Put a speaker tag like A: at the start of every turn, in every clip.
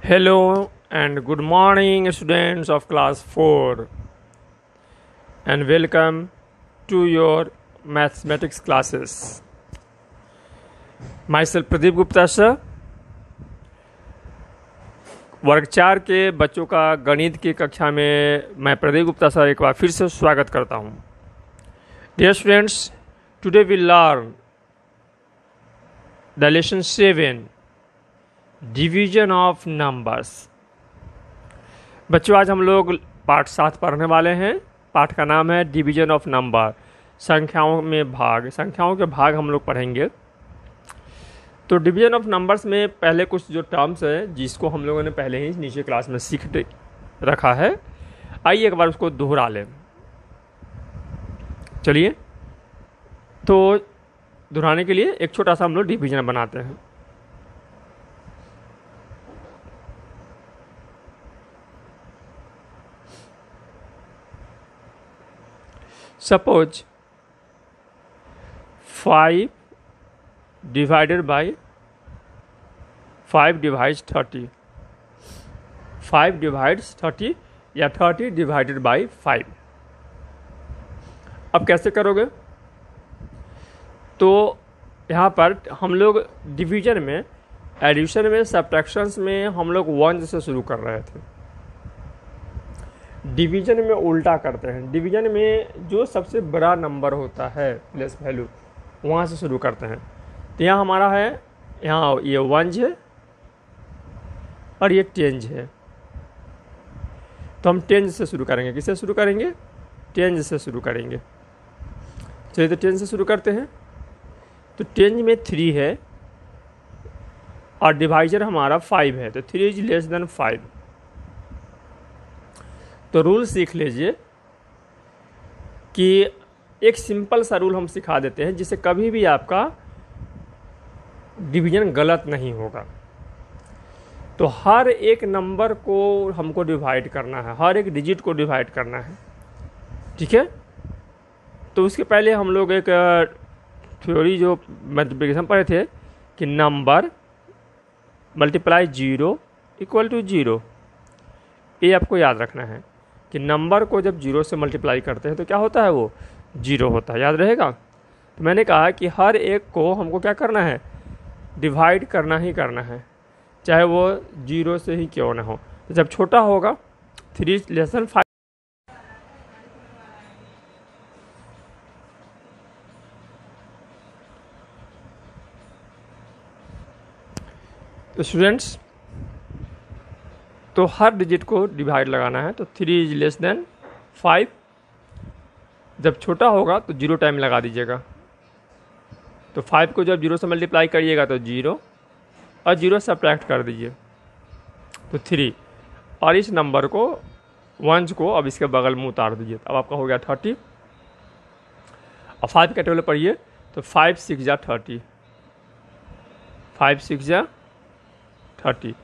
A: Hello and good morning, students of class 4, and welcome to your mathematics classes. Myself Pradeep Gupta sir. वर्ग 4 के बच्चों का गणित की कक्षा में मैं प्रदीप गुप्ता सर एक बार फिर से स्वागत करता हूं. Dear students, today we learn the lesson 7 division of numbers. बच्चों, आज हम लोग पाठ 7 पढ़ने वाले हैं. पाठ का नाम है डिवीजन ऑफ नंबर, संख्याओं में भाग. संख्याओं के भाग हम लोग पढ़ेंगे. तो डिवीजन ऑफ नंबर्स में पहले कुछ जो टर्म्स है जिसको हम लोगों ने पहले ही नीचे क्लास में सीख रखा है, आइए एक बार उसको दोहरा लें. चलिए, तो दोहराने के लिए एक छोटा सा हम लोग डिवीजन बनाते हैं. Suppose 5 divided by 5 divides 30. 5 divides 30 या 30 divided by 5. अब कैसे करोगे? तो यहाँ पर हम लोग डिवीजन में, एडिशन में, सब्ट्रैक्शंस में हम लोग 1 से शुरू कर रहे थे. डिवीजन में उल्टा करते हैं. डिवीजन में जो सबसे बड़ा नंबर होता है प्लेस वैल्यू, वहाँ से शुरू करते हैं. तो यहाँ हमारा है, यहाँ ये 1 है और ये 10 है. तो हम 10 से शुरू करेंगे. किससे शुरू करेंगे? 10 से शुरू करेंगे. चलिए, तो 10 से शुरू करते हैं. तो 10 में 3 है और डिवाइजर हमारा 5 है. तो 3 इज लेस देन 5. तो रूल सीख लीजिए कि एक सिंपल सा रूल हम सिखा देते हैं जिससे कभी भी आपका डिवीजन गलत नहीं होगा. तो हर एक नंबर को हमको डिवाइड करना है, हर एक डिजिट को डिवाइड करना है. ठीक है? तो उसके पहले हम लोग एक थ्योरी जो मल्टीप्लिकेशन पढ़े थे कि नंबर मल्टीप्लाई 0 इक्वल टू 0. ये आपको याद रखना है कि नंबर को जब 0 से मल्टीप्लाई करते हैं तो क्या होता है? वो 0 होता है. याद रहेगा? तो मैंने कहा कि हर एक को हमको क्या करना है? डिवाइड करना ही करना है, चाहे वो 0 से ही क्यों ना हो. तो जब छोटा होगा 3 लेसन 5. तो स्टूडेंट्स, तो हर डिजिट को डिवाइड लगाना है. तो 3 इज लेस देन 5. जब छोटा होगा तो 0 टाइम लगा दीजिएगा. तो 5 को जब 0 से मल्टीप्लाई करिएगा तो 0 और 0 सब्ट्रैक्ट कर दीजिए तो 3. और इस नंबर को 1 को अब इसके बगल में उतार दीजिए. अब आपका हो गया 30. और 5 का टेबल पढ़िए. तो 5 6 जा 30. 5 6 जा 30.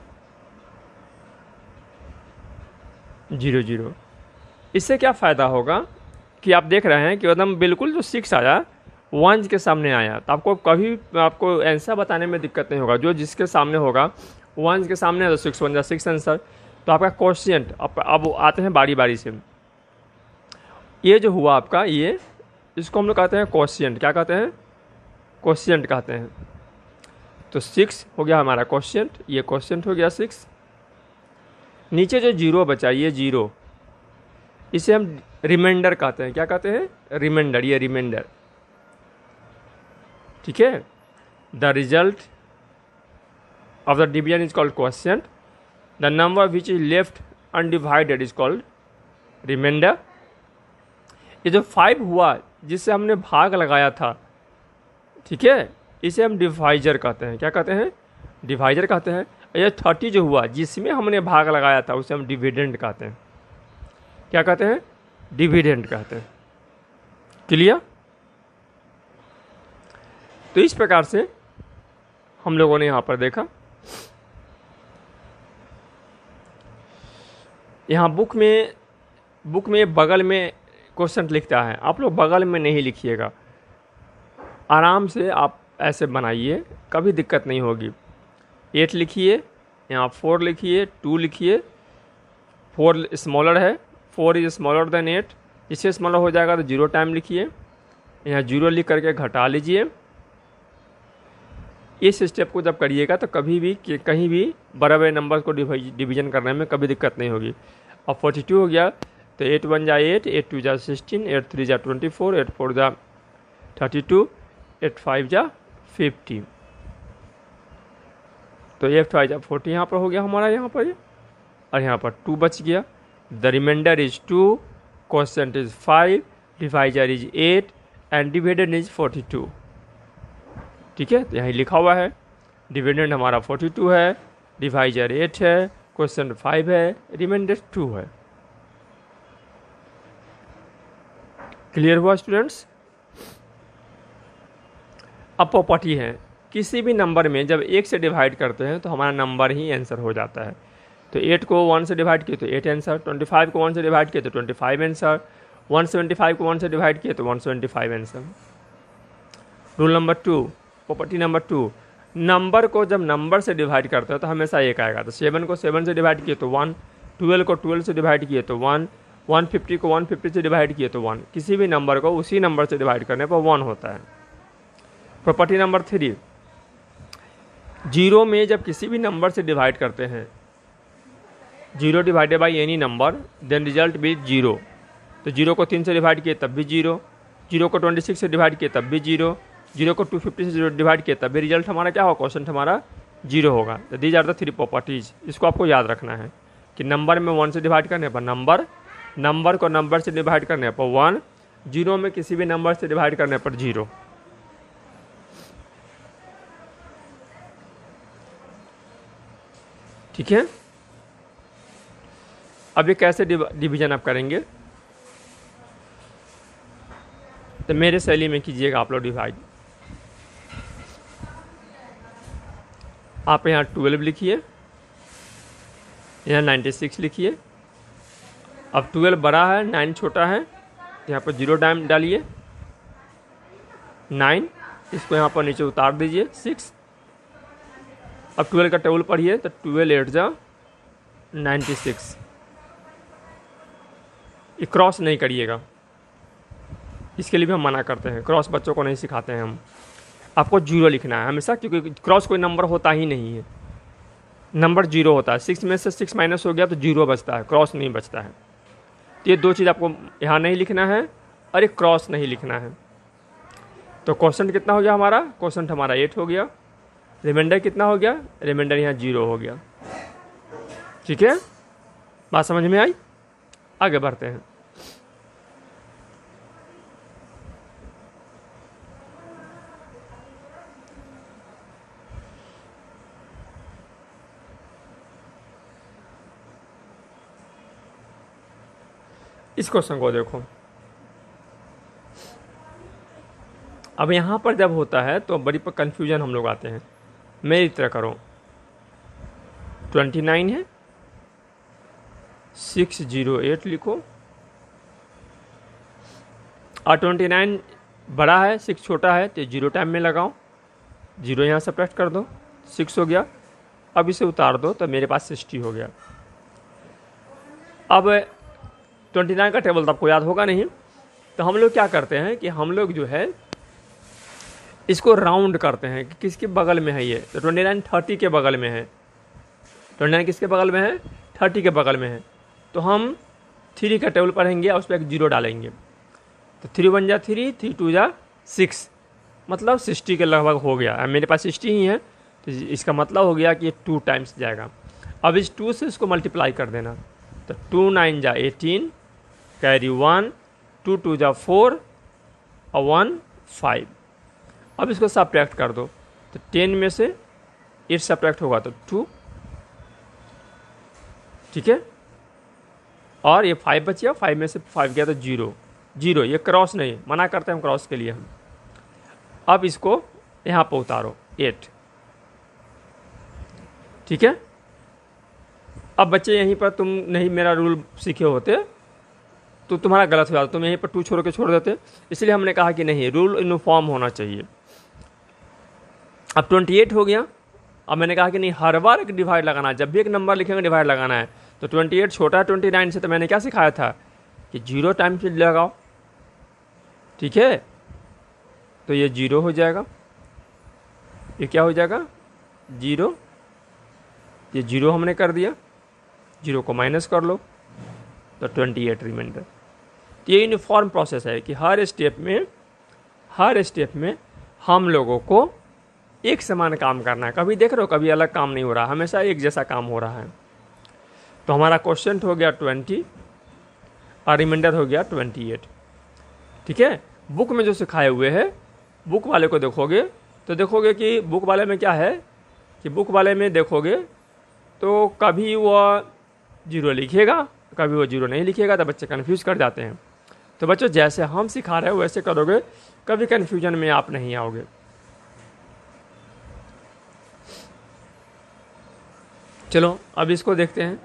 A: 0 0. इससे क्या फ़ायदा होगा कि आप देख रहे हैं कि एकदम बिल्कुल जो 6 आया 1 के सामने आया, तो आपको कभी आपको आंसर बताने में दिक्कत नहीं होगा. जो जिसके सामने होगा 1 के सामने, तो 6 1 जा 6 आंसर. तो आपका क्वोशिएंट अब आते हैं बारी बारी से. ये जो हुआ आपका, ये इसको हम लोग कहते हैं क्वोशिएंट. क्या कहते हैं? क्वोशिएंट कहते हैं. तो 6 हो गया हमारा क्वोशिएंट. ये क्वोशिएंट हो गया 6. नीचे जो 0 बचा, ये 0, इसे हम रिमाइंडर कहते हैं. क्या कहते हैं? रिमाइंडर. ये रिमाइंडर. ठीक है? The result of the division is called quotient. The number which is left undivided is called remainder. ये जो 5 हुआ जिससे हमने भाग लगाया था, ठीक है, इसे हम डिवाइजर कहते हैं. क्या कहते हैं? डिवाइजर कहते हैं. ये 30 जो हुआ जिसमें हमने भाग लगाया था उसे हम डिविडेंड कहते हैं. क्या कहते हैं? डिविडेंड कहते हैं. क्लियर? तो इस प्रकार से हम लोगों ने यहाँ पर देखा. यहाँ बुक में बगल में क्वेश्चन लिखता है. आप लोग बगल में नहीं लिखिएगा, आराम से आप ऐसे बनाइए, कभी दिक्कत नहीं होगी. 8 लिखिए यहाँ 4 लिखिए, 2 लिखिए, 4 स्मॉलर है, 4 इज स्मॉलर देन 8, इससे स्मॉलर हो जाएगा तो 0 टाइम लिखिए, यहाँ 0 लिख करके घटा लीजिए। इस स्टेप को जब करिएगा तो कभी भी कहीं भी बड़े बड़े नंबर को डिवीजन करने में कभी दिक्कत नहीं होगी। अब 42 हो गया तो 8 1 जा 8, 8 2 जा 16, 8 3 जा 24, 8 4 जा 32, 8 5 जा 50, तो 8 5 जा 40 यहाँ पर हो गया हमारा, यहाँ पर और यहाँ पर 2 बच गया। The remainder is 2, quotient is 5, divisor is 8 and dividend is 42। ठीक है, तो यहाँ लिखा हुआ है डिविडेंड हमारा 42 है, डिवाइजर 8 है, क्वोशिएंट 5 है, रिमाइंडर 2 है। क्लियर हुआ स्टूडेंट्स? अब प्रॉपर्टी है, किसी भी नंबर में जब 1 से डिवाइड करते हैं तो हमारा नंबर ही आंसर हो जाता है। तो 8 को 1 से डिवाइड किए तो 8 आंसर, 25 को 1 से डिवाइड किए तो 25 आंसर, 175 को 1 से डिवाइड किए तो 175 answer. Rule number 2, property number 2, number को जब नंबर से डिवाइड करते हैं तो हमेशा 1 आएगा। तो 7 को 7 से डिवाइड किए तो 1, 12 को 12 से डिवाइड किए तो 1, 150 को 150 से डिवाइड किए तो 1। किसी भी नंबर को उसी नंबर से डिवाइड करने पर 1 होता है। प्रॉपर्टी नंबर 3, 0 में जब किसी भी नंबर से डिवाइड करते हैं, 0 divided by any number then result भी 0। तो 0 को 3 से डिवाइड किए तब भी 0, 0 को 26 से डिवाइड किए तब भी 0, 0 को 250 से डिवाइड किए तब भी रिजल्ट हमारा क्या होगा, क्वेश्चन हमारा 0 होगा। तो दीज आर द 3 प्रॉपर्टीज। इसको आपको याद रखना है कि नंबर में 1 से डिवाइड करने पर नंबर को नंबर से डिवाइड करने पर 1, 0 में किसी भी नंबर से डिवाइड करने पर 0। ठीक है, अब ये कैसे डिवीजन आप करेंगे, तो मेरे शैली में कीजिएगा आप लोग डिवाइड। आप यहाँ 12 लिखिए, यहाँ 96 लिखिए। अब 12 बड़ा है, 9 छोटा है, यहाँ पर 0 टाइम डालिए, 9 इसको यहाँ पर नीचे उतार दीजिए 6। अब 12 का टेबल पढ़िए तो 12 8 जा 96। ये क्रॉस नहीं करिएगा, इसके लिए भी हम मना करते हैं, क्रॉस बच्चों को नहीं सिखाते हैं हम। आपको 0 लिखना है हमेशा, क्योंकि क्रॉस कोई नंबर होता ही नहीं है, नंबर 0 होता है। 6 में से 6 माइनस हो गया तो 0 बचता है, क्रॉस नहीं बचता है। तो ये 2 चीज़ आपको यहाँ नहीं लिखना है और एक क्रॉस नहीं लिखना है। तो क्वेश्चन कितना हो गया हमारा, क्वेश्चन हमारा 8 हो गया। रिमाइंडर कितना हो गया, रिमाइंडर यहाँ 0 हो गया। ठीक है, बात समझ में आई? आगे बढ़ते हैं। इस क्वेश्चन को देखो, अब यहाँ पर जब होता है तो बड़ी पर कंफ्यूजन हम लोग आते हैं। मेरी तरह करो, 29 है, 608 लिखो, और 29 बड़ा है, 6 छोटा है, तो 0 टाइम में लगाओ, 0 यहाँ सब्ट्रैक्ट कर दो, 6 हो गया। अब इसे उतार दो तो मेरे पास 60 हो गया। अब 29 का टेबल तो आपको याद होगा नहीं, तो हम लोग क्या करते हैं कि हम लोग जो है इसको राउंड करते हैं कि किसके बगल में है ये। तो 29 30 के बगल में है, 29 किसके बगल में है, 30 के बगल में है। तो हम 3 का टेबल पढ़ेंगे और उस पर एक 0 डालेंगे। तो 3 1 जा 3, 3 2 जा 6, मतलब 60 के लगभग हो गया। अब मेरे पास 60 ही है, तो इसका मतलब हो गया कि ये 2 टाइम्स जाएगा। अब इस 2 से इसको मल्टीप्लाई कर देना। तो 2 9 जा 18, कैरी 1, 2 2 जा 4 और 1 5। अब इसको सब्ट्रैक्ट कर दो, तो 10 में से 8 सब्ट्रैक्ट होगा तो 2। ठीक है, और ये 5 बच गया, 5 में से 5 गया तो 0 0। ये क्रॉस नहीं, मना करते हैं हम क्रॉस के लिए हम। अब इसको यहाँ पर उतारो 8। ठीक है, अब बच्चे यहीं पर तुम नहीं मेरा रूल सीखे होते तो तुम्हारा गलत हो जाता, तुम यहीं पर 2 छोड़ के छोड़ देते। इसलिए हमने कहा कि नहीं, रूल यूनिफॉर्म होना चाहिए। अब 28 हो गया, अब मैंने कहा कि नहीं, हर बार एक डिवाइड लगाना है, जब भी एक नंबर लिखेंगे डिवाइड लगाना है। तो 28 छोटा है 29 से, तो मैंने क्या सिखाया था कि 0 टाइम्स लगाओ, ठीक है। तो ये 0 हो जाएगा, ये क्या हो जाएगा 0, ये 0 हमने कर दिया, 0 को माइनस कर लो तो 28 रिमाइंडर। तो ये यूनिफॉर्म प्रोसेस है कि हर स्टेप में हम लोगों को एक समान काम करना है। कभी देख रहे हो, कभी अलग काम नहीं हो रहा, हमेशा एक जैसा काम हो रहा है। तो हमारा क्वेश्चन हो गया 20 और रिमाइंडर हो गया 28, ठीक है। बुक में जो सिखाए हुए हैं, बुक वाले को देखोगे तो देखोगे कि बुक वाले में क्या है कि बुक वाले में देखोगे तो कभी वह 0 लिखेगा, कभी वो 0 नहीं लिखेगा, तो बच्चे कन्फ्यूज कर जाते हैं। तो बच्चों जैसे हम सिखा रहे हैं वैसे करोगे, कभी कन्फ्यूजन में आप नहीं आओगे। चलो अब इसको देखते हैं।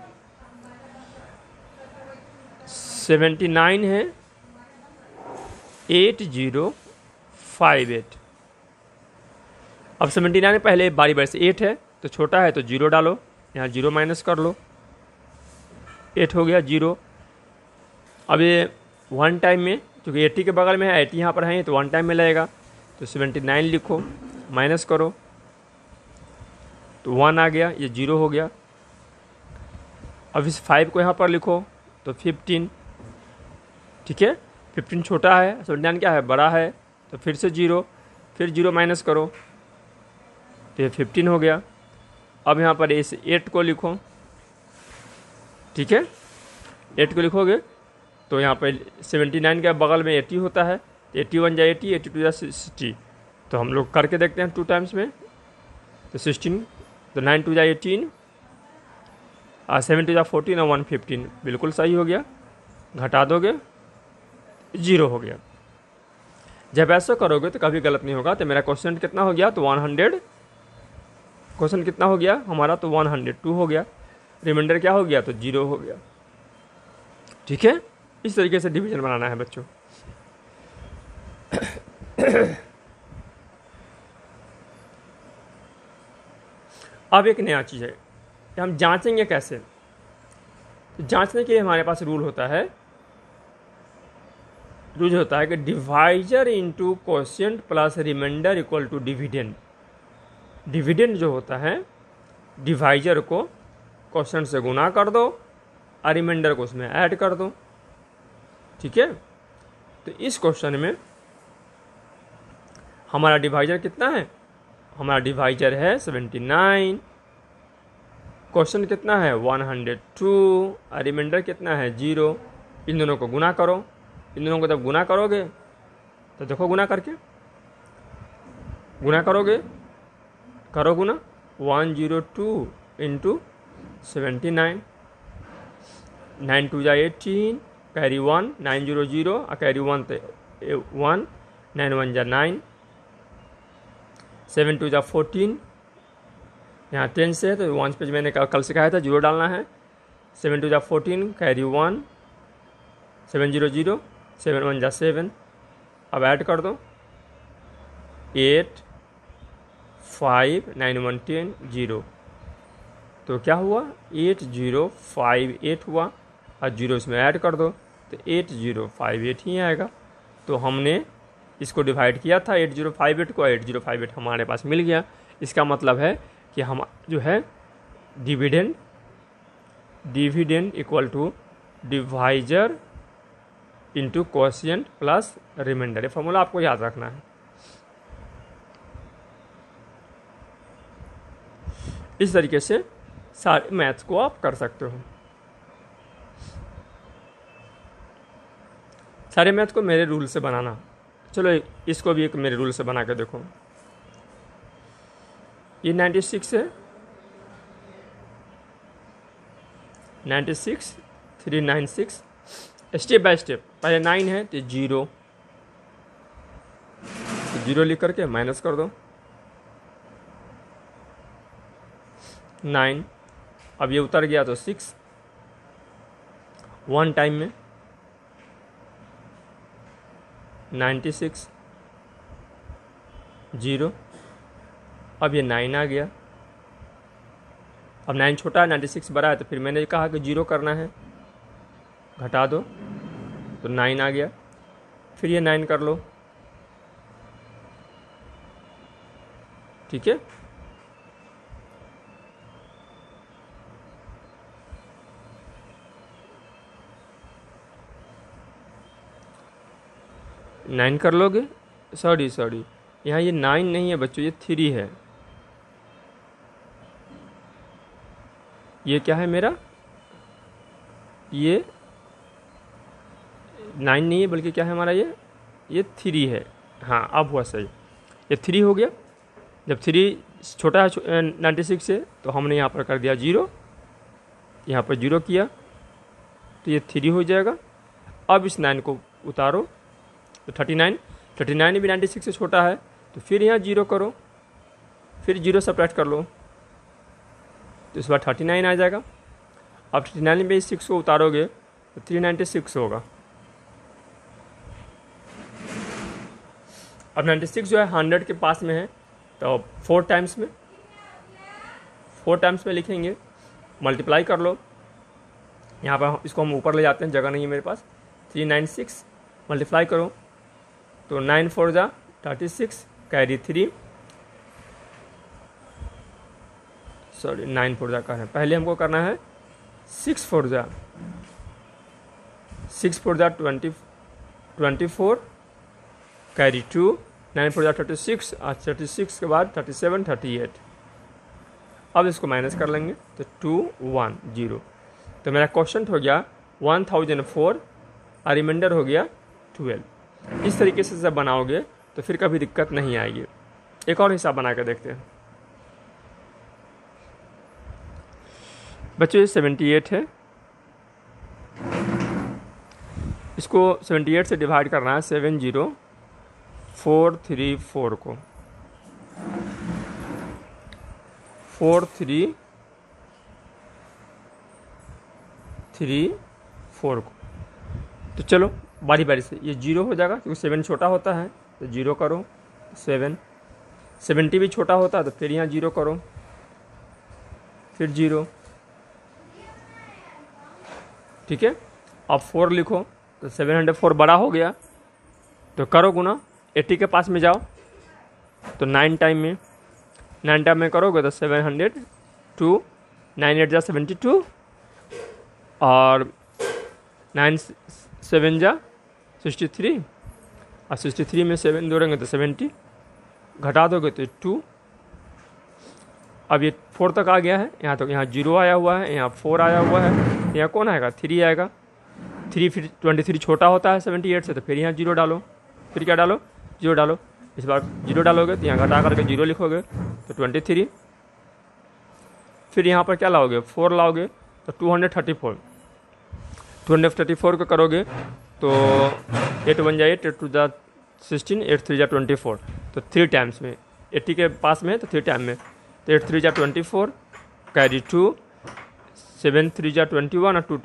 A: 79 है 8058। अब 79 पहले बारी बारी से 8 है, तो छोटा है तो 0 डालो, यहाँ 0 माइनस कर लो, 8 हो गया 0। अब ये 1 टाइम में, क्योंकि 80 के बगल में है, 80 यहाँ पर है तो 1 टाइम में लगेगा, तो 79 लिखो, माइनस करो तो 1 आ गया, ये 0 हो गया। अब इस 5 को यहाँ पर लिखो तो 15, ठीक है। 15 छोटा है, 79 क्या है बड़ा है, तो फिर से 0, फिर 0 माइनस करो तो ये 15 हो गया। अब यहाँ पर इस 8 को लिखो, ठीक है। 8 को लिखोगे तो यहाँ पर 79 के बगल में 80 होता है, 81 जा 80, 82 जा 60। तो हम लोग करके देखते हैं 2 टाइम्स में, तो 16, तो 9 2 जा 18 और 7 2 जा 14 और 1 15, बिल्कुल सही हो गया। घटा दोगे 0 हो गया। जब ऐसा करोगे तो कभी गलत नहीं होगा। तो मेरा क्वेश्चन कितना हो गया, तो 100, क्वेश्चन कितना हो गया हमारा, तो 102 हो गया। रिमाइंडर क्या हो गया, तो 0 हो गया, ठीक है। इस तरीके से डिवीजन बनाना है बच्चों। अब एक नया चीज़ है कि हम जांचेंगे कैसे। तो जांचने के लिए हमारे पास रूल होता है कि divisor into quotient plus remainder equal to dividend. Dividend जो होता है, डिवाइजर को क्वोशिएंट से गुना कर दो और रिमाइंडर को उसमें ऐड कर दो, ठीक है। तो इस क्वेश्चन में हमारा डिवाइजर कितना है, हमारा डिवाइजर है 79, क्वेश्चन कितना है 102 और रिमाइंडर कितना है 0। इन दोनों को गुना करो, इन दोनों को जब गुना करोगे तो देखो, गुना करके गुना करोगे, करो गुना, 102 इंटू 79, 9 2 जा 18, कैरी 1, 900 और कैरी 1 तो 1, 9 1 जा 9, 7 2 जा 14, यहाँ 10 से है तो 1 पेज मैंने कल सिखाया था 0 डालना है। 7 2 जा 14, कैरी 1, 700, 7 1 जा 7। अब ऐड कर दो, 8 5 9 1 10 0। तो क्या हुआ, 8058 हुआ और 0 इसमें ऐड कर दो तो 8058 ही आएगा। तो हमने इसको डिवाइड किया था 8058 को, 8058 हमारे पास मिल गया। इसका मतलब है कि हम जो है dividend equal to divisor into quotient plus remainder. ये फॉर्मूला आपको याद रखना है। इस तरीके से सारे मैथ्स को आप कर सकते हो। सारे मैथ को मेरे रूल से बनाना। चलो इसको भी एक मेरे रूल से बना के देखो। ये 96 है, 96 396, स्टेप बाय स्टेप। पहले 9 है तो 0, तो 0 लिख करके माइनस कर दो 9। अब ये उतर गया तो 6, 1 टाइम में 96 0। अब ये 9 आ गया, अब 9 छोटा है, 96 बड़ा है, तो फिर मैंने कहा कि 0 करना है, घटा दो तो 9 आ गया। फिर ये 9 कर लो, ठीक है। नाइन कर लोगे, सॉरी यहाँ ये 9 नहीं है बच्चों, ये 3 है। ये क्या है मेरा, ये 9 नहीं है बल्कि क्या है हमारा, ये 3 है। हाँ अब हुआ सही, ये 3 हो गया। जब 3 छोटा है 96 से, तो हमने यहाँ पर कर दिया 0, यहाँ पर 0 किया तो ये 3 हो जाएगा। अब इस 9 को उतारो तो 39 भी 96 से छोटा है, तो फिर यहाँ 0 करो, फिर 0 सब्ट्रैक्ट कर लो, तो इस बार 39 आ जाएगा। अब 39 में 6 को उतारोगे तो 396 होगा। अब 96 जो है 100 के पास में है, तो 4 टाइम्स में लिखेंगे, मल्टीप्लाई कर लो। यहाँ पर इसको हम ऊपर ले जाते हैं, जगह नहीं है मेरे पास। 396 मल्टीप्लाई करो तो 9 4 जा 36, कैरी 3, सॉरी 9 4 जा का है, पहले हमको करना है 6 4 जा 24, कैरी 2, 9 4 जा 36, और 36 के बाद 37 38। अब इसको माइनस कर लेंगे तो 2 1 0। तो मेरा क्वेश्चन हो गया 1004 और रिमाइंडर हो गया 12। इस तरीके से जब बनाओगे तो फिर कभी दिक्कत नहीं आएगी। एक और हिसाब बना कर देखते हैं बच्चों। ये 78 है, इसको 78 से डिवाइड करना है 70434 को, 4334 को। तो चलो बारी बारी से, ये 0 हो जाएगा क्योंकि 7 छोटा होता है, तो 0 करो 7। 70 भी छोटा होता है तो फिर यहाँ 0 करो, फिर 0, ठीक है। अब 4 लिखो तो 704 बड़ा हो गया, तो करो गुना, 80 के पास में जाओ तो 9 टाइम में करोगे तो 702, 9 8 जा 72, और 9 7 जा 63, और 63 में 7 जोड़ेंगे तो 70, घटा दोगे तो 2। अब ये 4 तक आ गया है, यहाँ तक, यहाँ 0 आया हुआ है, यहाँ 4 आया हुआ है, यहाँ कौन आएगा, 3 आएगा। 3 फिर 23 छोटा होता है 78 से, तो फिर यहाँ 0 डालो, फिर क्या डालो, 0 डालो। इस बार 0 डालोगे तो यहाँ घटा करके 0 लिखोगे तो 23। फिर यहाँ पर क्या लाओगे, 4 लाओगे तो 234 को करोगे तो 8 1 जा 8, 8 2 जा 16, 8 3 जा 24, तो 3 टाइम्स में, 80 के पास में है तो 3 टाइम में, तो 8 3 जा 24, कैरी 2, 7 3 जा 21, और 2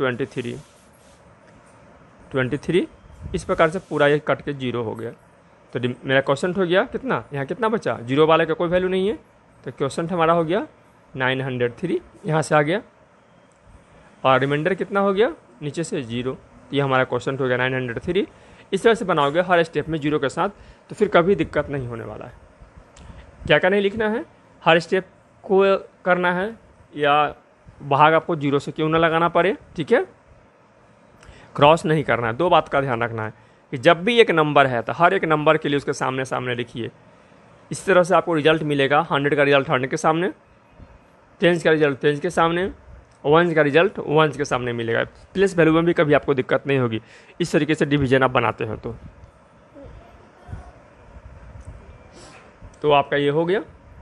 A: 23। इस प्रकार से पूरा ये कट के 0 हो गया। तो मेरा क्वेश्चन हो गया कितना, यहाँ कितना बचा, 0 वाले का कोई वैल्यू नहीं है, तो क्वेश्चन हमारा हो गया 903, यहाँ से आ गया, और रिमाइंडर कितना हो गया नीचे से 0। ये हमारा क्वेश्चन हो गया 903। इस तरह से बनाओगे हर स्टेप में 0 के साथ, तो फिर कभी दिक्कत नहीं होने वाला है। क्या क्या नहीं लिखना है, हर स्टेप को करना है, या भाग आपको 0 से क्यों ना लगाना पड़े, ठीक है। क्रॉस नहीं करना है। 2 बात का ध्यान रखना है कि जब भी एक नंबर है तो हर एक नंबर के लिए उसके सामने सामने लिखिए। इस तरह से आपको रिजल्ट मिलेगा। 100 का रिजल्ट 100 के सामने, 10 का रिजल्ट 10 के सामने, 1 का रिजल्ट 1 के सामने मिलेगा। प्लेस वैल्यू में भी कभी आपको दिक्कत नहीं होगी। इस तरीके से डिवीजन आप बनाते हैं तो आपका ये हो गया।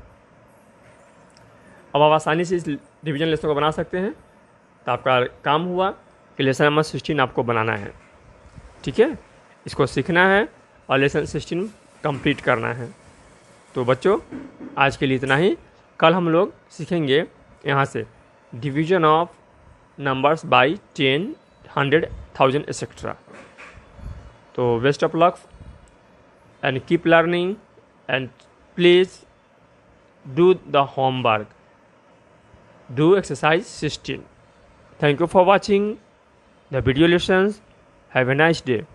A: अब आप आसानी से इस डिवीजन लेसन को बना सकते हैं। तो आपका काम हुआ कि लेसन नंबर 16 आपको बनाना है, ठीक है। इसको सीखना है और लेसन 16 कंप्लीट करना है। तो बच्चों आज के लिए इतना ही। कल हम लोग सीखेंगे यहाँ से division of numbers by 10, 100, 1000 etcetera. तो best of luck and keep learning and please do the homework. Do exercise 16. Thank you for watching the video lessons. Have a nice day.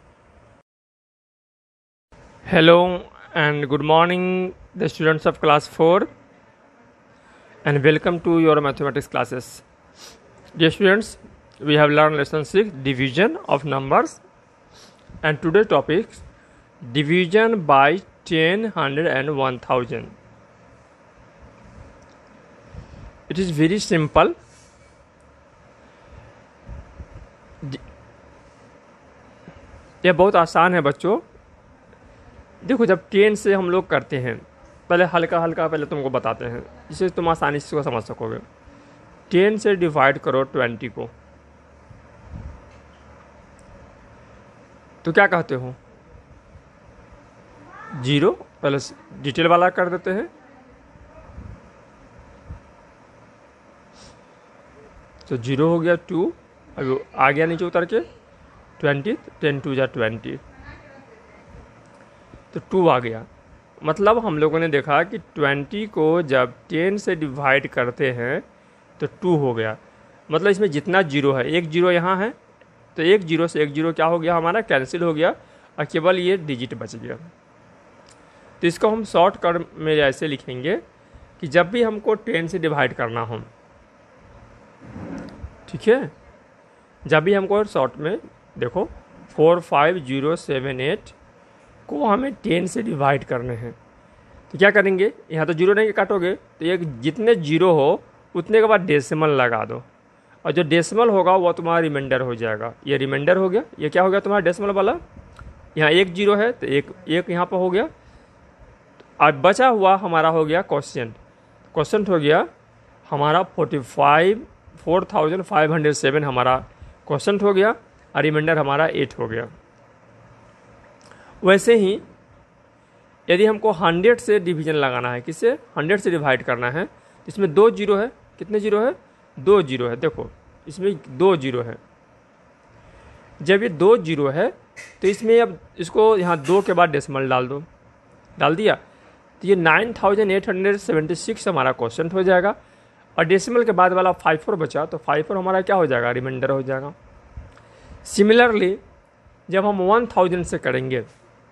A: Hello and good morning, the students of class 4, and welcome to your mathematics classes. Dear students, we have learned lesson 6, division of numbers, and today's topic, division by 10, 100 and 1000. It is very simple. यह बहुत आसान है बच्चों. देखो, जब 10 से हम लोग करते हैं, पहले हल्का हल्का पहले तुमको बताते हैं, जिससे तुम आसानी से इसको समझ सकोगे. 10 से डिवाइड करो 20 को, तो क्या कहते हो? 0. पहले डिटेल वाला कर देते हैं, तो 0 हो गया. 2 अब आ गया नीचे उतर के 20, 10 2 = 20, तो 2 आ गया. मतलब हम लोगों ने देखा कि 20 को जब 10 से डिवाइड करते हैं तो 2 हो गया. मतलब इसमें जितना 0 है, एक 0 यहाँ है, तो एक 0 से एक 0 क्या हो गया हमारा? कैंसिल हो गया, और केवल ये डिजिट बच गया. तो इसको हम शॉर्ट कर में ऐसे लिखेंगे कि जब भी हमको 10 से डिवाइड करना हो, ठीक है, जब भी हमको शॉर्ट में देखो 45078 को हमें 10 से डिवाइड करने हैं, तो क्या करेंगे? यहाँ तो 0 नहीं काटोगे, तो एक जितने 0 हो उतने के बाद डेसिमल लगा दो, और जो डेसिमल होगा वो तुम्हारा रिमाइंडर हो जाएगा. ये रिमाइंडर हो गया. ये क्या हो गया तुम्हारा डेसिमल वाला? यहाँ एक 0 है तो एक यहाँ पर हो गया. और बचा हुआ हमारा हो गया क्वेश्चन हो गया हमारा 4507 हमारा क्वेश्चन हो गया, और रिमाइंडर हमारा 8 हो गया. वैसे ही यदि हमको 100 से डिवीजन लगाना है, किससे? 100 से डिवाइड करना है, इसमें 2 0 है. कितने 0 है? 2 0 है. देखो इसमें 2 0 है. जब ये 2 0 है तो इसमें अब इसको यहाँ 2 के बाद डेसिमल डाल दो. डाल दिया तो ये 9876 हमारा क्वेश्चन हो जाएगा, और डेसिमल के बाद वाला 54 बचा, तो 54 हमारा क्या हो जाएगा? रिमाइंडर हो जाएगा. सिमिलरली जब हम 1000 से करेंगे,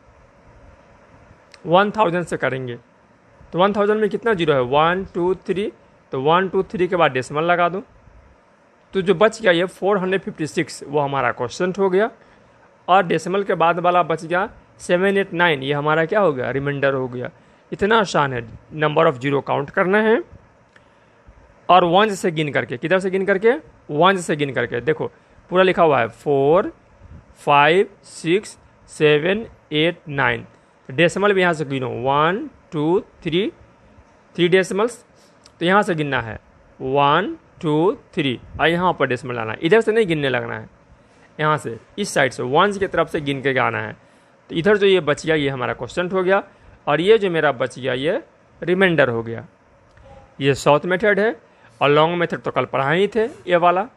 A: 1000 से करेंगे तो 1000 में कितना 0 है? 1 2 3, तो 1 2 3 के बाद डेसिमल लगा दो, तो जो बच गया ये 456 वो हमारा क्वेश्चन हो गया, और डेसिमल के बाद वाला बच गया 789, ये हमारा क्या हो गया? रिमाइंडर हो गया. इतना आसान है. नंबर ऑफ 0 काउंट करना है, और 1 से गिन करके. किधर से गिन करके? 1 से गिन करके. देखो पूरा लिखा हुआ है 4 5 6 7 8 9. डेसिमल भी यहाँ से गिनो 1 2 3 3 डेसिमल्स, तो यहाँ से गिनना है 1 2 3, और यहाँ पर डेसिमल लाना है. इधर से नहीं गिनने लगना है, यहाँ से इस साइड से 1 की तरफ से गिन के आना है. तो इधर जो ये बच गया ये हमारा क्वेश्चन हो गया, और ये जो मेरा बच गया ये रिमाइंडर हो गया. ये शॉर्ट मेथड है, और लॉन्ग मेथड तो कल पढ़ाए ही थे ये वाला,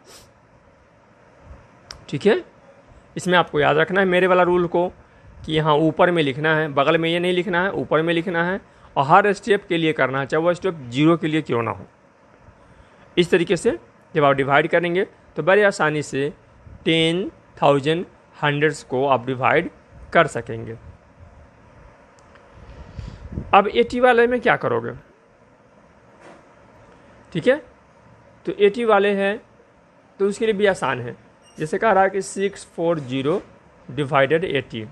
A: ठीक है. इसमें आपको याद रखना है मेरे वाला रूल को, कि यहाँ ऊपर में लिखना है, बगल में ये नहीं लिखना है, ऊपर में लिखना है, और हर स्टेप के लिए करना है, चाहे वो स्टेप 0 के लिए क्यों ना हो. इस तरीके से जब आप डिवाइड करेंगे तो बड़ी आसानी से 10,000 100s को आप डिवाइड कर सकेंगे. अब 80 वाले में क्या करोगे? ठीक है, तो 80 वाले हैं तो उसके लिए भी आसान है. जैसे कह रहा है कि 640 डिवाइडेड 80,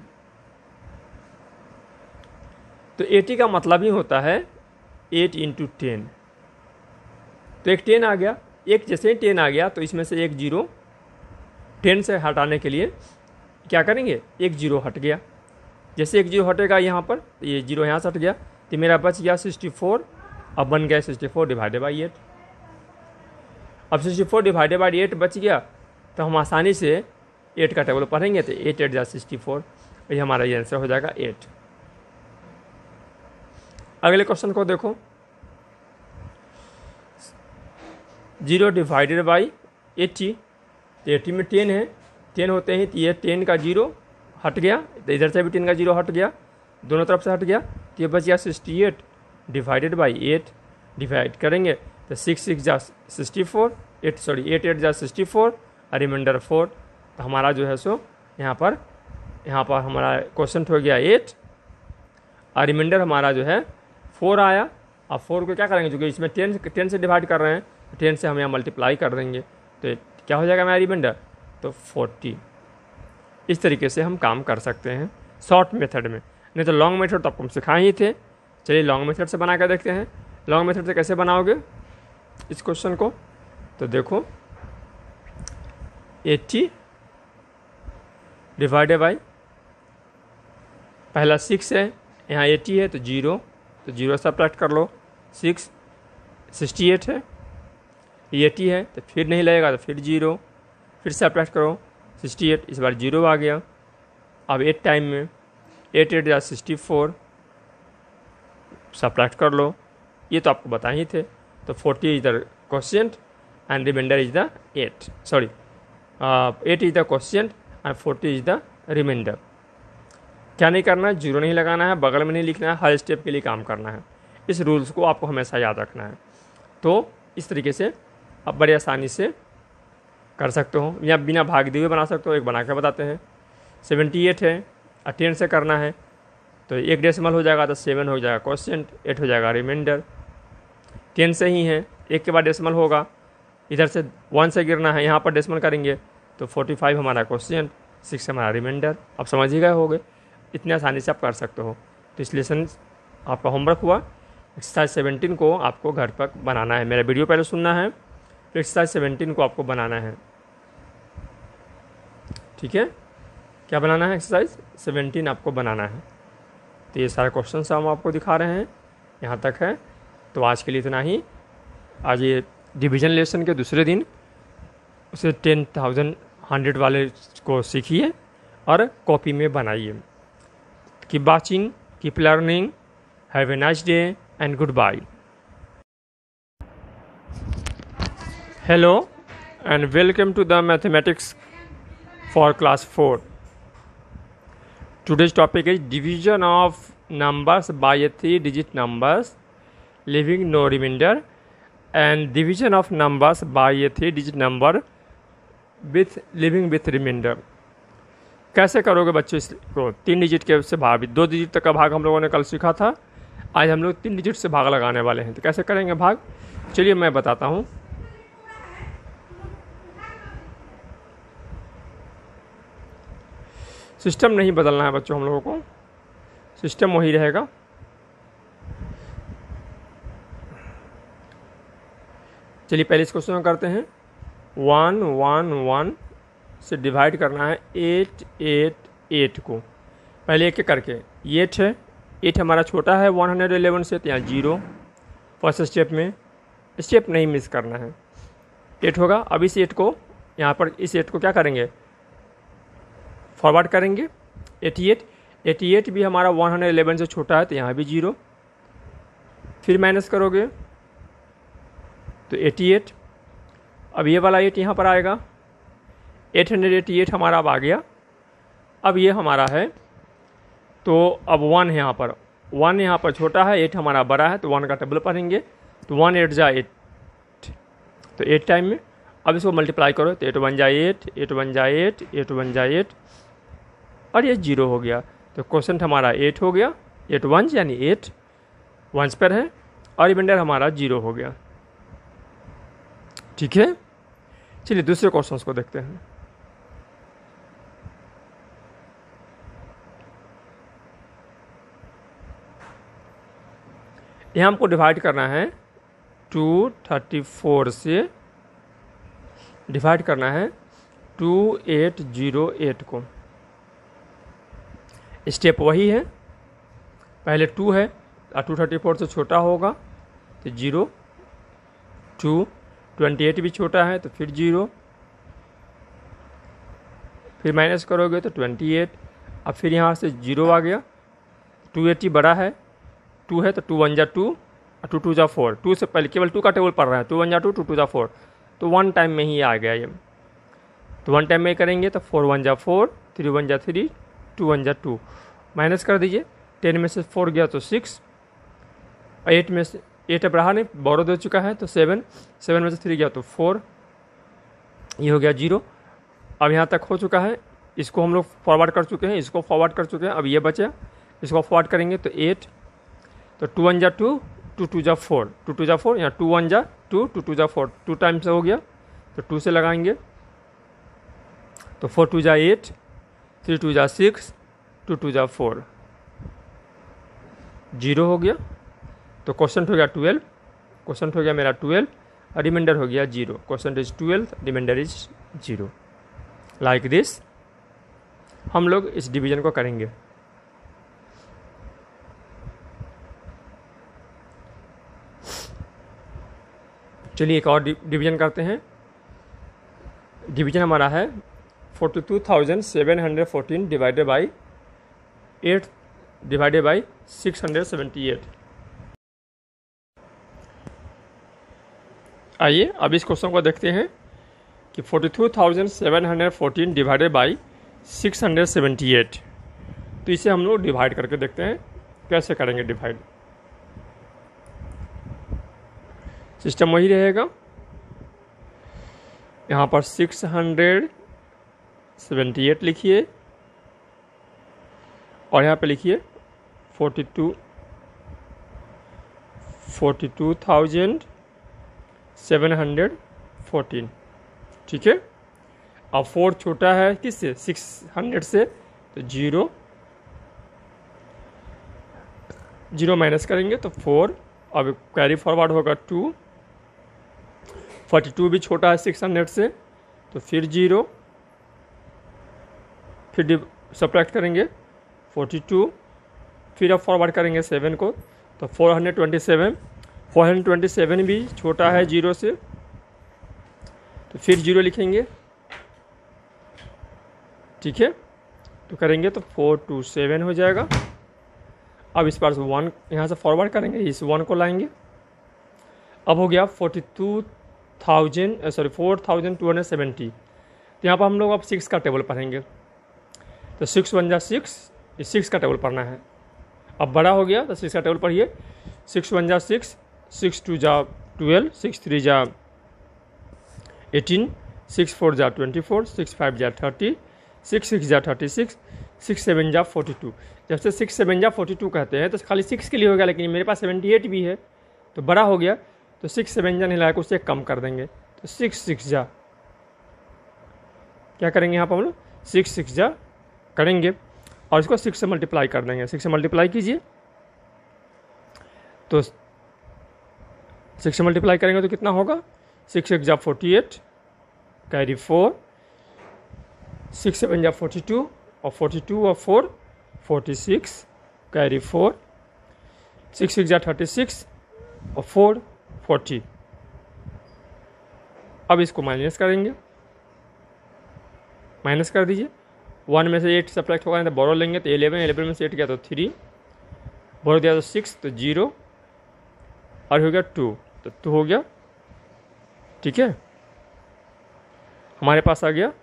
A: तो 80 का मतलब ही होता है 8 × 10. तो एक 10 आ गया, एक जैसे ही 10 आ गया तो इसमें से एक 0 10 से हटाने के लिए क्या करेंगे? एक 0 हट गया. जैसे एक 0 हटेगा यहाँ पर, तो ये 0 यहाँ से हट गया, तो मेरा बच गया 64. अब बन गया 64 डिवाइडेड बाई 8. अब 64 डिवाइडेड बाई 8 बच गया, तो हम आसानी से 8 का टेबल पढ़ेंगे, तो 8 8 = 64, ये हमारा ये आंसर हो जाएगा 8. अगले क्वेश्चन को देखो, 0 डिवाइडेड बाई 80, तो 80 में 10 है, 10 होते हैं, तो ये 10 का 0 हट गया, तो इधर से भी 10 का 0 हट गया, दोनों तरफ से हट गया, तो ये बच गया 68 डिवाइडेड बाई 8. डिवाइड करेंगे तो 6 6 जा 64, 8 8 जा 64 और रिमाइंडर 4। तो हमारा जो है सो यहाँ पर हमारा क्वेश्चन हो गया 8 और रिमाइंडर हमारा जो है 4 आया। अब 4 को क्या करेंगे, जो कि इसमें 10 से डिवाइड कर रहे हैं, 10 से हम यहाँ मल्टीप्लाई कर देंगे तो क्या हो जाएगा हमारा रिमाइंडर, तो 40। इस तरीके से हम काम कर सकते हैं शॉर्ट मेथड में। नहीं तो लॉन्ग मेथड तो आपको हम सिखाए ही थे। चलिए लॉन्ग मेथड से बना कर देखते हैं। लॉन्ग मेथड से कैसे बनाओगे इस क्वेश्चन को, तो देखो 80 डिवाइडेड बाई, पहला 6 है, यहाँ 80 है तो 0, तो 0 सब्ट्रैक्ट कर लो। 6 68 है, ये 80 है तो फिर नहीं लगेगा तो फिर 0, फिर सब्ट्रैक्ट करो 68, इस बार 0 आ गया। अब 8 टाइम में 8 8 जा 64 सब्ट्रैक्ट कर लो, ये तो आपको बताए ही थे। तो 40 is the quotient and remainder is the 8, sorry 8 is the quotient and 40 is the remainder. क्या नहीं करना है, 0 नहीं लगाना है, बगल में नहीं लिखना है, हर स्टेप के लिए काम करना है। इस रूल्स को आपको हमेशा याद रखना है। तो इस तरीके से आप बड़े आसानी से कर सकते हो, या बिना भागते हुए बना सकते हो। एक बना के बताते हैं। 78 है और 10 से करना है तो एक डेसिमल हो जाएगा तो 7 हो जाएगा क्वोशिएंट, 8 हो जाएगा रिमाइंडर। 10 से ही है, एक के बाद डेसिमल होगा, इधर से 1 से गिरना है, यहाँ पर डेसिमल करेंगे तो 45 हमारा क्वोशिएंट, 6 हमारा रिमाइंडर। आप समझ ही गए होगे, इतने आसानी से आप कर सकते हो। तो इस लेसन आपका होमवर्क हुआ। एक्सरसाइज 17 को आपको घर पर बनाना है। मेरा वीडियो पहले सुनना है, फिर एक्सरसाइज 17 को आपको बनाना है। ठीक है, क्या बनाना है, एक्सरसाइज 17 आपको बनाना है। तो ये सारे क्वेश्चन हम आपको दिखा रहे हैं, यहाँ तक है। तो आज के लिए इतना ही। आज ये डिवीजन लेसन के दूसरे दिन उसे 10,100 वाले को सीखिए और कॉपी में बनाइए। Keep watching, keep learning, have a nice day and goodbye. Hello and welcome to the mathematics for class 4. Today's topic is division of numbers by a 3-digit numbers leaving no remainder and division of numbers by a 3-digit number with leaving with remainder. कैसे करोगे बच्चों इसको? 3 digit के से भाग, 2 digit तक का भाग हम लोगों ने कल सीखा था। आज हम लोग 3 डिजिट से भाग लगाने वाले हैं। तो कैसे करेंगे भाग, चलिए मैं बताता हूँ। सिस्टम नहीं बदलना है बच्चों, हम लोगों को सिस्टम वही रहेगा। चलिए पहले इस क्वेश्चन में करते हैं। 1 1 1 से डिवाइड करना है 8 8 8 को, पहले एक एक करके। 8 है, 8 हमारा छोटा है 111 से, तो यहाँ 0 फर्स्ट स्टेप में, स्टेप नहीं मिस करना है। 8 होगा। अब इस 8 को यहाँ पर, इस 8 को क्या करेंगे, फॉरवर्ड करेंगे। 88 भी हमारा 111 से छोटा है तो यहाँ भी 0, फिर माइनस करोगे तो 88। अब ये वाला 8 यहाँ पर आएगा, 888 हमारा अब आ गया। अब ये हमारा है तो अब 1 है यहाँ पर, 1 यहाँ पर छोटा है, 8 हमारा बड़ा है तो 1 का टेबल पढ़ेंगे तो 1 8 जा 8, तो 8 टाइम में। अब इसको मल्टीप्लाई करो तो 8 1 जा 8, 8 1 जा 8, 8 1 जा 8 और ये 0 हो गया। तो क्वेश्चन हमारा 8 हो गया, 8 1 यानी 8 वंस पर है और रिमाइंडर हमारा 0 हो गया। ठीक है, चलिए दूसरे क्वेश्चंस को देखते हैं। यहाँ हमको डिवाइड करना है 234 से डिवाइड करना है 2808 को। स्टेप वही है, पहले 2 है और 234 से छोटा होगा तो 0, 2, 28 भी छोटा है तो फिर 0, फिर माइनस करोगे तो 28। अब फिर यहाँ से 0 आ गया, 280 बड़ा है, 2 है तो 2 1 जा 2 और 2 2 जा 4, 2 से पहले केवल 2 का टेबल पढ़ रहा है, 2 1 जा 2, 2 2 जा 4, तो 1 टाइम में ही आ गया ये। तो 1 टाइम में करेंगे तो 4 1 जा 4, 3 1 जा 3, 2 1 जा 2, माइनस कर दीजिए। 10 में से 4 गया तो 6, 8 में से 8 अब रहा नहीं, बोरो दे चुका है, तो 7 में से 3 गया तो 4, ये हो गया 0। अब यहाँ तक हो चुका है, इसको हम लोग फॉरवर्ड कर चुके हैं, इसको फॉरवर्ड कर चुके हैं, अब ये बचा, इसको फॉरवर्ड करेंगे तो 8, तो 2 1 जा 2, 2 2 जा 4, 2 2 जा 4, यहाँ 2 1 जा 2, 2 2 जा 4, 2 टाइम्स हो गया, तो 2 से लगाएंगे, तो 4 2 जा 8, 3 2 जा 6, 2 2 जा 4, 0 हो गया। तो क्वेश्चन हो गया 12, क्वेश्चन हो गया मेरा 12, और रिमाइंडर हो गया 0। Question is 12, remainder is 0। Like this हम लोग इस डिवीजन को करेंगे। चलिए एक और डिवीजन करते हैं। डिवीजन हमारा है 42,714 डिवाइडेड बाई 8 डिवाइडेड बाई 678। आइए अब इस क्वेश्चन को देखते हैं कि 42,714 डिवाइडेड बाई 678, तो इसे हम लोग डिवाइड करके देखते हैं कैसे करेंगे डिवाइड। सिस्टम वही रहेगा, यहाँ पर 678 लिखिए और यहाँ पे लिखिए 42,714, ठीक है। अब 4 छोटा है किससे, 600 से, तो 0 माइनस करेंगे तो 4, अब कैरी फॉरवर्ड होगा 2, 42 भी छोटा है 600 से, तो फिर 0, फिर सब्ट्रैक्ट करेंगे 42, फिर अब फॉरवर्ड करेंगे 7 को, तो 427 भी छोटा है 0 से, तो फिर 0 लिखेंगे, ठीक है। तो करेंगे तो 427 हो जाएगा। अब इस बार 1 यहाँ से फॉरवर्ड करेंगे, इस 1 को लाएंगे, अब हो गया 4,270। तो यहाँ पर हम लोग अब 6 का टेबल पढ़ेंगे, तो 6 1 जा 6, इस 6 का टेबल पढ़ना है। अब बड़ा हो गया तो 6 का टेबल पढ़िए, 6 1 जा 6, 6 2 जा 12, 6 3 जा 18, 6 4 जा 24, 6 5 जा 30, 6 6 जा 36, 6 7 जा 42। जब से 6 7 जा 42 कहते हैं तो खाली 6 के लिए हो गया, लेकिन मेरे पास 78 भी है, तो बड़ा हो गया, तो 6 7 जा नहीं लाया, उससे कम कर देंगे, तो 6 6 जा क्या करेंगे, यहाँ पर हम लोग 6 6 जा करेंगे और इसको 6 से मल्टीप्लाई कर देंगे। 6 से मल्टीप्लाई कीजिए, तो 6 से मल्टीप्लाई करेंगे तो कितना होगा, 6 1 जा 48, कैरी 4, 6 7 जा 42, और 42 और 4 46, कैरी 4, 6 6 जा 36 और 4 40। अब इसको माइनस करेंगे, माइनस कर दीजिए, 1 में से 8 सब्ट्रैक्ट होगा, तो बोरो लेंगे तो 11 में से 8 गया तो 3, बोरो दिया तो 6, तो 0, और हो गया 2, तो 2 हो गया, ठीक है। हमारे पास आ गया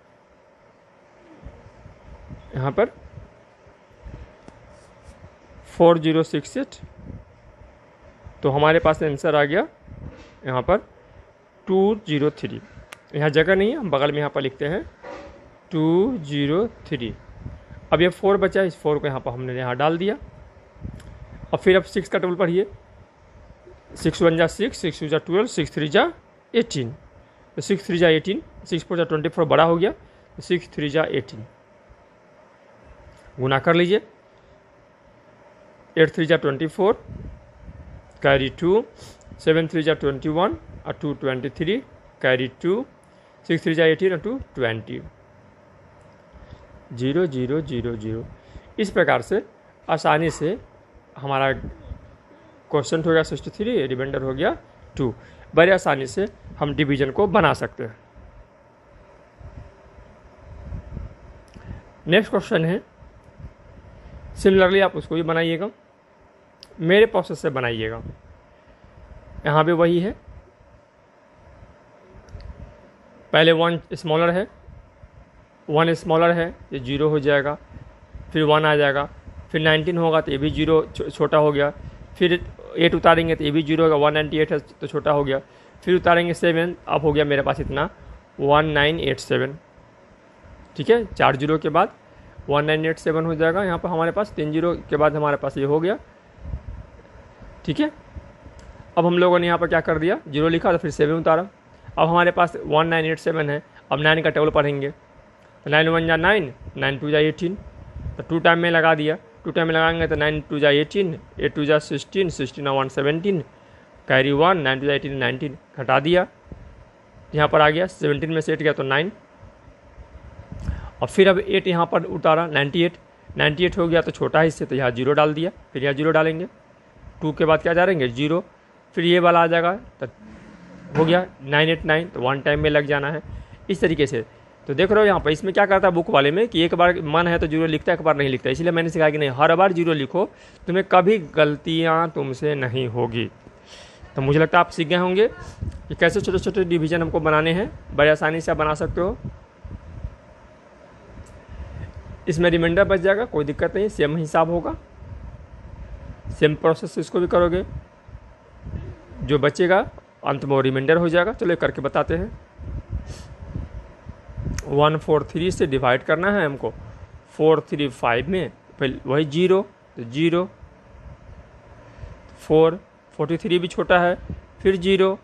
A: यहाँ पर 4068, तो हमारे पास आंसर आ गया यहाँ पर 203। यहाँ जगह नहीं है, हम बगल में यहाँ पर लिखते हैं 203। अब ये 4 बचा, इस 4 को यहाँ पर हमने यहाँ डाल दिया। अब फिर अब 6 का टेबल पढ़िए, 6 1 जा 6, 6 2 जा 12, 6 3 जा 18, तो 6 3 जा 18, 6 4 जा 24, बड़ा हो गया, तो 6 3 जा 18, गुना कर लीजिए, 8 3 जा 24, कैरी 2, 7 3 जा 21 और 2 23, कैरी 2, 6 3 जा 18 और 2 20, 0 0 0 0। इस प्रकार से आसानी से हमारा क्वेश्चन हो गया 63, रिमाइंडर हो गया 2। बड़े आसानी से हम डिवीजन को बना सकते हैं। नेक्स्ट क्वेश्चन है, सिमिलरली आप उसको भी बनाइएगा, मेरे प्रोसेस से बनाइएगा। यहाँ भी वही है, पहले 1 स्मॉलर है, 1 स्मॉलर है, ये 0 हो जाएगा, फिर 1 आ जाएगा, फिर 19 होगा तो ये भी 0 छोटा हो गया, फिर 8 उतारेंगे तो ये भी 0 होगा, 198 है तो छोटा हो गया। फिर उतारेंगे 7, अब हो गया मेरे पास इतना 1987। ठीक है, 4 जीरो के बाद 1987 हो जाएगा यहाँ पर हमारे पास, 3 जीरो के बाद हमारे पास ये हो गया। ठीक है, अब हम लोगों ने यहाँ पर क्या कर दिया, 0 लिखा तो फिर 7 उतारा। अब हमारे पास 1987 है, अब 9 का टेबल पढ़ेंगे तो 9 1 जा 9, 9 2 जा 18, तो 2 टाइम में लगा दिया। 2 टाइम में लगाएंगे तो 9 2 जा 18, 8 2 जा 16, 16 और 1 17, कैरी 1, 9 2 जा 18, 19 घटा दिया, यहाँ पर आ गया 17 में से 8 गया तो 9, और फिर अब 8 यहाँ पर उतारा 98 हो गया तो छोटा है इससे, तो यहाँ 0 डाल दिया, फिर यहाँ 0 डालेंगे। 2 के बाद क्या डालेंगे 0, फिर ये वाला आ जाएगा तो हो गया 989, तो 1 टाइम में लग जाना है इस तरीके से। तो देख रहे हो यहाँ पर इसमें क्या करता है बुक वाले में कि एक बार मन है तो 0 लिखता है, एक बार नहीं लिखता, इसलिए मैंने सिखाया कि नहीं हर बार 0 लिखो, तुम्हें कभी गलतियाँ तुमसे नहीं होगी। तो मुझे लगता है आप सीख गए होंगे कि कैसे छोटे छोटे डिवीजन हमको बनाने हैं, बड़े आसानी से आप बना सकते हो। इसमें रिमाइंडर बच जाएगा, कोई दिक्कत नहीं, सेम हिसाब होगा, सेम प्रोसेस इसको भी करोगे, जो बचेगा अंत में वो रिमाइंडर हो जाएगा। चलो करके बताते हैं। 143 से डिवाइड करना है हमको 435 में, पहले वही 0 तो 0, 4 43 भी छोटा है, फिर 0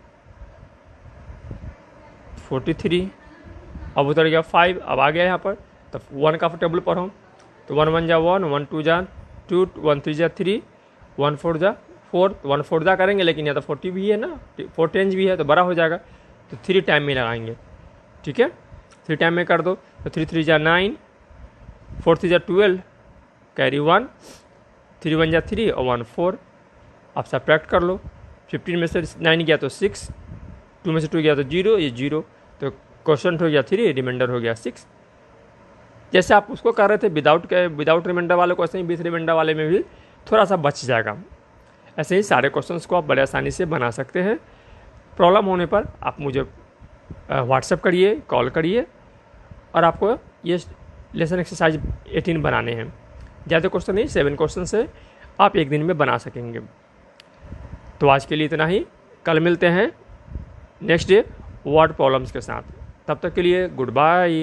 A: 43, अब उतर गया 5, अब आ गया यहाँ पर, तो 1 का टेबल पढ़ो तो 1 1 जा 1, 1 2 जा 2, 1 3 जा 3, 1 4 जा 4, 1 4 जा करेंगे लेकिन यहाँ तो 40 भी है ना, 4 10 भी है तो बड़ा हो जाएगा, तो 3 टाइम में लगाएंगे। ठीक है, 3 टाइम में कर दो तो 3 3 जा 9, 4 3 जा 12, कैरी 1, 3 1 जा 3 और 1 4, आप सब्ट्रैक्ट कर लो। 15 में से 9 गया तो 6, 2 में से 2 गया तो 0, ये 0, तो क्वेश्चन हो गया 3, रिमाइंडर हो गया 6। जैसे आप उसको कर रहे थे विदाउट रिमाइंडर वाले क्वेश्चन, विथ रिमाइंडर वाले में भी थोड़ा सा बच जाएगा। ऐसे ही सारे क्वेश्चंस को आप बड़े आसानी से बना सकते हैं। प्रॉब्लम होने पर आप मुझे व्हाट्सएप करिए, कॉल करिए, और आपको ये लेसन एक्सरसाइज 18 बनाने हैं। ज़्यादा क्वेश्चन नहीं, 7 क्वेश्चन से आप एक दिन में बना सकेंगे। तो आज के लिए इतना ही, कल मिलते हैं नेक्स्ट डे वर्ड प्रॉब्लम्स के साथ। तब तक के लिए goodbye.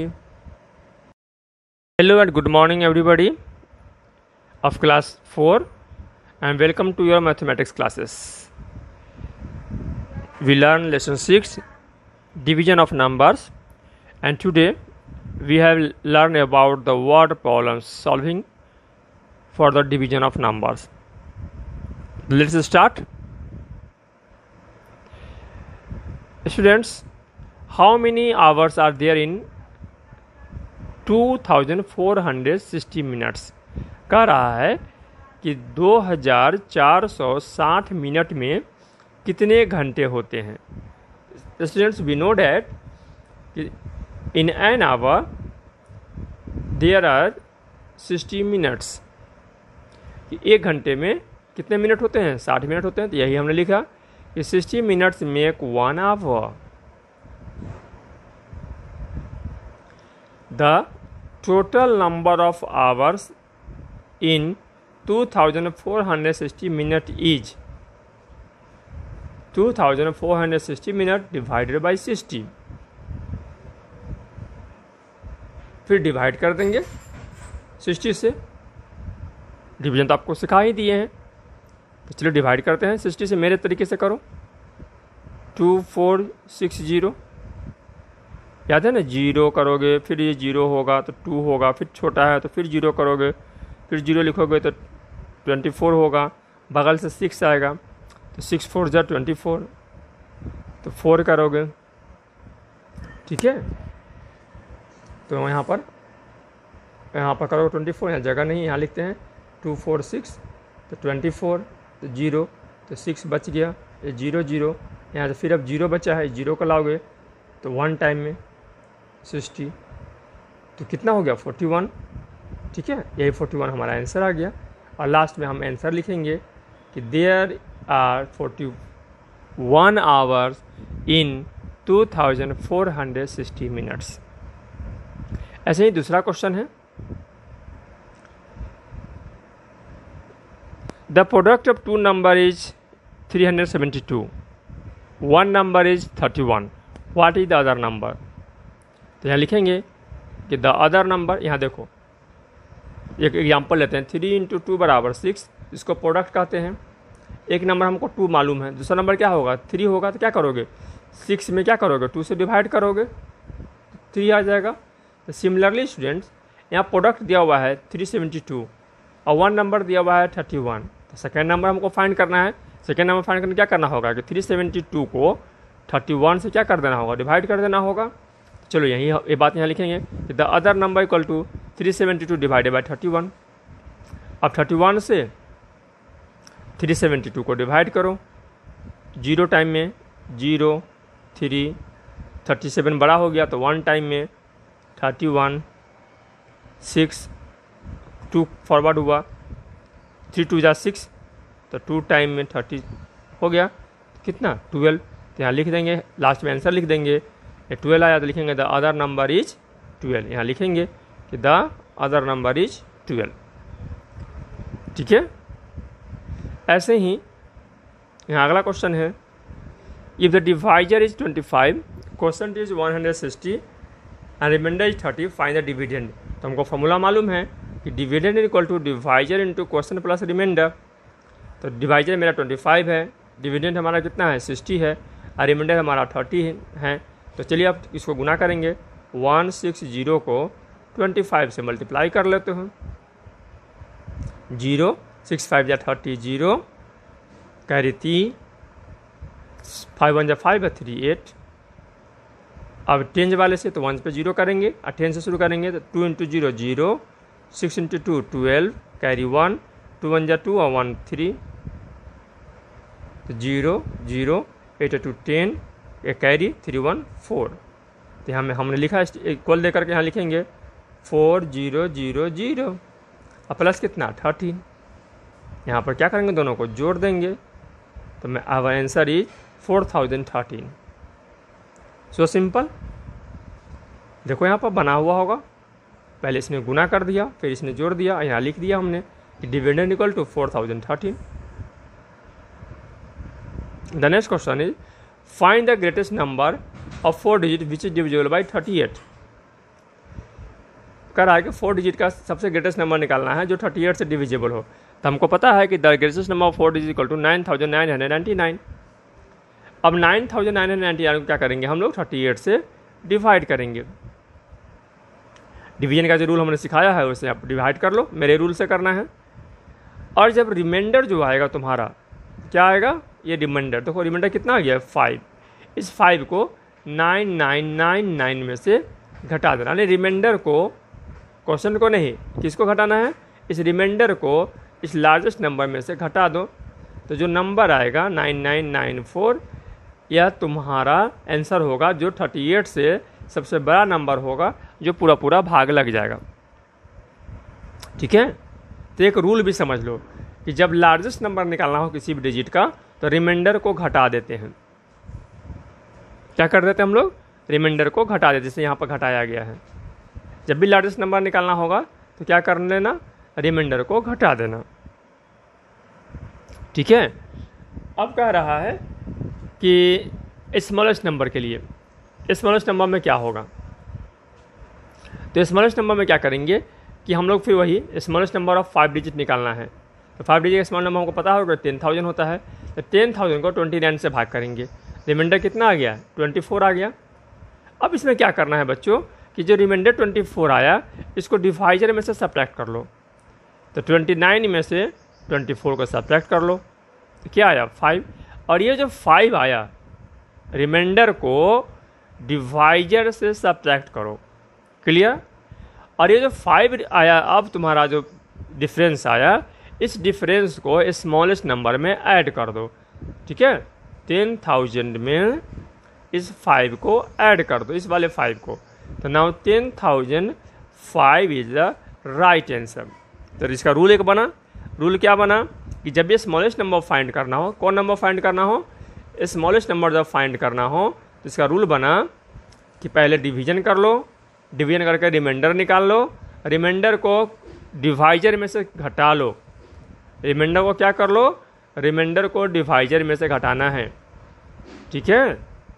A: Hello and good morning everybody of class 4 and welcome to your mathematics classes. We learn lesson 6 division of numbers, and today we have learned about the word problems solving for the division of numbers. Let's start. Students, how many hours are there in 2460 minutes? कह रहा है कि 2460 minute में कितने घंटे होते हैं। Students, we know that in an hour there are 60 minutes. एक घंटे में कितने मिनट होते हैं, 60 मिनट होते हैं। तो यही हमने लिखा कि 60 minutes make 1 hour. The total number of hours in 2460 minute is 2460 minute divided by 60। फिर डिवाइड कर देंगे 60 से, डिवीजन तो आपको सिखा ही दिए हैं, तो चलिए डिवाइड करते हैं 60 से। मेरे तरीके से करो, 2460, याद है ना, 0 करोगे फिर ये 0 होगा तो 2 होगा, फिर छोटा है तो फिर 0 करोगे, फिर 0 लिखोगे तो 24 होगा, बगल से 6 आएगा तो 6 4 जा 24, तो 4 करोगे। ठीक है, तो यहाँ पर करोगे 24, यहाँ जगह नहीं, यहाँ लिखते हैं 2 4 6, तो 24, तो 0, तो 6 बच गया, ये 0 0, यहाँ से फिर अब 0 बचा है, 0 को लाओगे तो 1 टाइम में 60, तो कितना हो गया 41। ठीक है, यही 41 हमारा आंसर आ गया। और लास्ट में हम आंसर लिखेंगे कि there are 41 hours in 2460 minutes. ऐसे ही दूसरा क्वेश्चन है, the product of 2 number is 372, one number is 31, what is the other number? तो यहाँ लिखेंगे कि द अदर नंबर, यहाँ देखो एक एग्जाम्पल लेते हैं, 3 इंटू 2 बराबर 6, इसको प्रोडक्ट कहते हैं। एक नंबर हमको 2 मालूम है, दूसरा नंबर क्या होगा 3 होगा, तो क्या करोगे 6 में क्या करोगे 2 से डिवाइड करोगे, 3 आ जाएगा। तो सिमिलरली स्टूडेंट्स, यहाँ प्रोडक्ट दिया हुआ है 372 और वन नंबर दिया हुआ है 31, तो सेकेंड नंबर हमको फाइंड करना है। सेकेंड नंबर फाइंड करने क्या करना होगा कि 372 को 31 से क्या कर देना होगा, डिवाइड कर देना होगा। चलो यही ये बात यहाँ लिखेंगे कि the other number equal to 372 divided by 31। अब 31 से 372 को डिवाइड करो, 0 टाइम में 0 3, 37 बड़ा हो गया तो 1 टाइम में 31, 6 2 फॉरवर्ड हुआ, 3 2 जा 6, तो 2 टाइम में 30 हो गया, कितना 12। तो यहाँ लिख देंगे, लास्ट में आंसर लिख देंगे, ये 12 आया तो लिखेंगे द अदर नंबर इज 12, यहाँ लिखेंगे कि द अदर नंबर इज 12। ठीक है, ऐसे ही यहाँ अगला क्वेश्चन है, if the divisor is 25, question is 160 and remainder is 30, find the dividend. तो हमको फॉर्मूला मालूम है कि dividend equal to divisor into question plus remainder. तो डिवाइजर मेरा 25 है, डिविडेंड हमारा कितना है 60 है, और रिमाइंडर हमारा 30 है। तो चलिए अब इसको गुना करेंगे, 160 को 25 से मल्टीप्लाई कर लेते हैं, 0 6 5 या 30, 0 कैरी 3, 5 1 या 5 है 3 8। अब 10 वाले से तो 1 पे 0 करेंगे, और 10 से शुरू करेंगे तो 2 इंटू 0 0, 6 इंटू 2 12, कैरी 1, 2 1 या 2 और 1 3, तो 0 0, 8 2 10, एक कैरी 3 1 4। तो यहाँ में हमने लिखा इक्वल दे करके यहाँ लिखेंगे 4 0 0 0 और प्लस कितना 13। यहाँ पर क्या करेंगे, दोनों को जोड़ देंगे, तो मैं our answer is 4013। So simple. देखो यहाँ पर बना हुआ होगा, पहले इसने गुना कर दिया, फिर इसने जोड़ दिया, यहाँ लिख दिया हमने कि dividend equal to 4013। The next question is find the greatest number of 4 digit which is divisible by 38। कर रहा है कि 4 डिजिट का सबसे ग्रेटेस्ट नंबर निकालना है जो 38 से डिविजिबल हो। तो हमको पता है कि the greatest number of 4 digit equal to 9999। अब 9999 को क्या करेंगे हम लोग 38 से डिवाइड करेंगे। डिवीजन का जो रूल हमने सिखाया है उसे आप डिवाइड कर लो, मेरे रूल से करना है। और जब रिमाइंडर जो आएगा तुम्हारा क्या आएगा, ये रिमाइंडर देखो, रिमाइंडर कितना आ गया 5। इस 5 को 9999 में से घटा देना, यानी रिमाइंडर को, क्वेश्चन को नहीं, किसको घटाना है, इस रिमाइंडर को इस लार्जेस्ट नंबर में से घटा दो। तो जो नंबर आएगा 9994, यह तुम्हारा आंसर होगा, जो 38 से सबसे बड़ा नंबर होगा, जो पूरा पूरा भाग लग जाएगा। ठीक है, तो एक रूल भी समझ लो कि जब लार्जेस्ट नंबर निकालना हो किसी भी डिजिट का तो रिमाइंडर को घटा देते हैं। क्या कर देते हैं हम लोग, रिमाइंडर को घटा देते, जैसे यहाँ पर घटाया गया है। जब भी लार्जेस्ट नंबर निकालना होगा तो क्या कर लेना, रिमाइंडर को घटा देना। ठीक है, अब कह रहा है कि स्मॉलेस्ट नंबर के लिए, स्मॉलेस्ट नंबर में क्या होगा, तो स्मॉलेस्ट नंबर में क्या करेंगे कि हम लोग फिर वही स्मॉलेस्ट नंबर ऑफ 5 डिजिट निकालना है। तो 5 डिजिट का स्मॉल नंबर हमको पता होगा 10,000 होता है, तो 10,000 को 29 से भाग करेंगे, रिमाइंडर कितना आ गया 24 आ गया। अब इसमें क्या करना है बच्चों कि जो रिमाइंडर 24 आया इसको डिवाइजर में से सब्ट्रैक्ट कर लो। तो 29 में से 24 को सब्ट्रैक्ट कर लो, तो क्या आया 5। और ये जो 5 आया रिमाइंडर को डिवाइजर से सब्ट्रैक्ट करो, क्लियर। और ये जो 5 आया, अब तुम्हारा जो डिफरेंस आया, इस डिफरेंस को स्मॉलेस्ट नंबर में ऐड कर दो। ठीक है, 10,000 में इस 5 को ऐड कर दो, इस वाले 5 को। तो now 10,005 is the right answer. तो इसका रूल एक बना, रूल क्या बना कि जब ये स्मॉलेस्ट नंबर फाइंड करना हो, कौन नंबर फाइंड करना हो, स्मॉलेस्ट नंबर जब फाइंड करना हो, तो इसका रूल बना कि पहले डिवीजन कर लो, डिवीजन करके रिमाइंडर निकाल लो, रिमाइंडर को डिवाइजर में से घटा लो, रिमाइंडर को क्या कर लो रिमाइंडर को डिवाइजर में से घटाना है। ठीक है,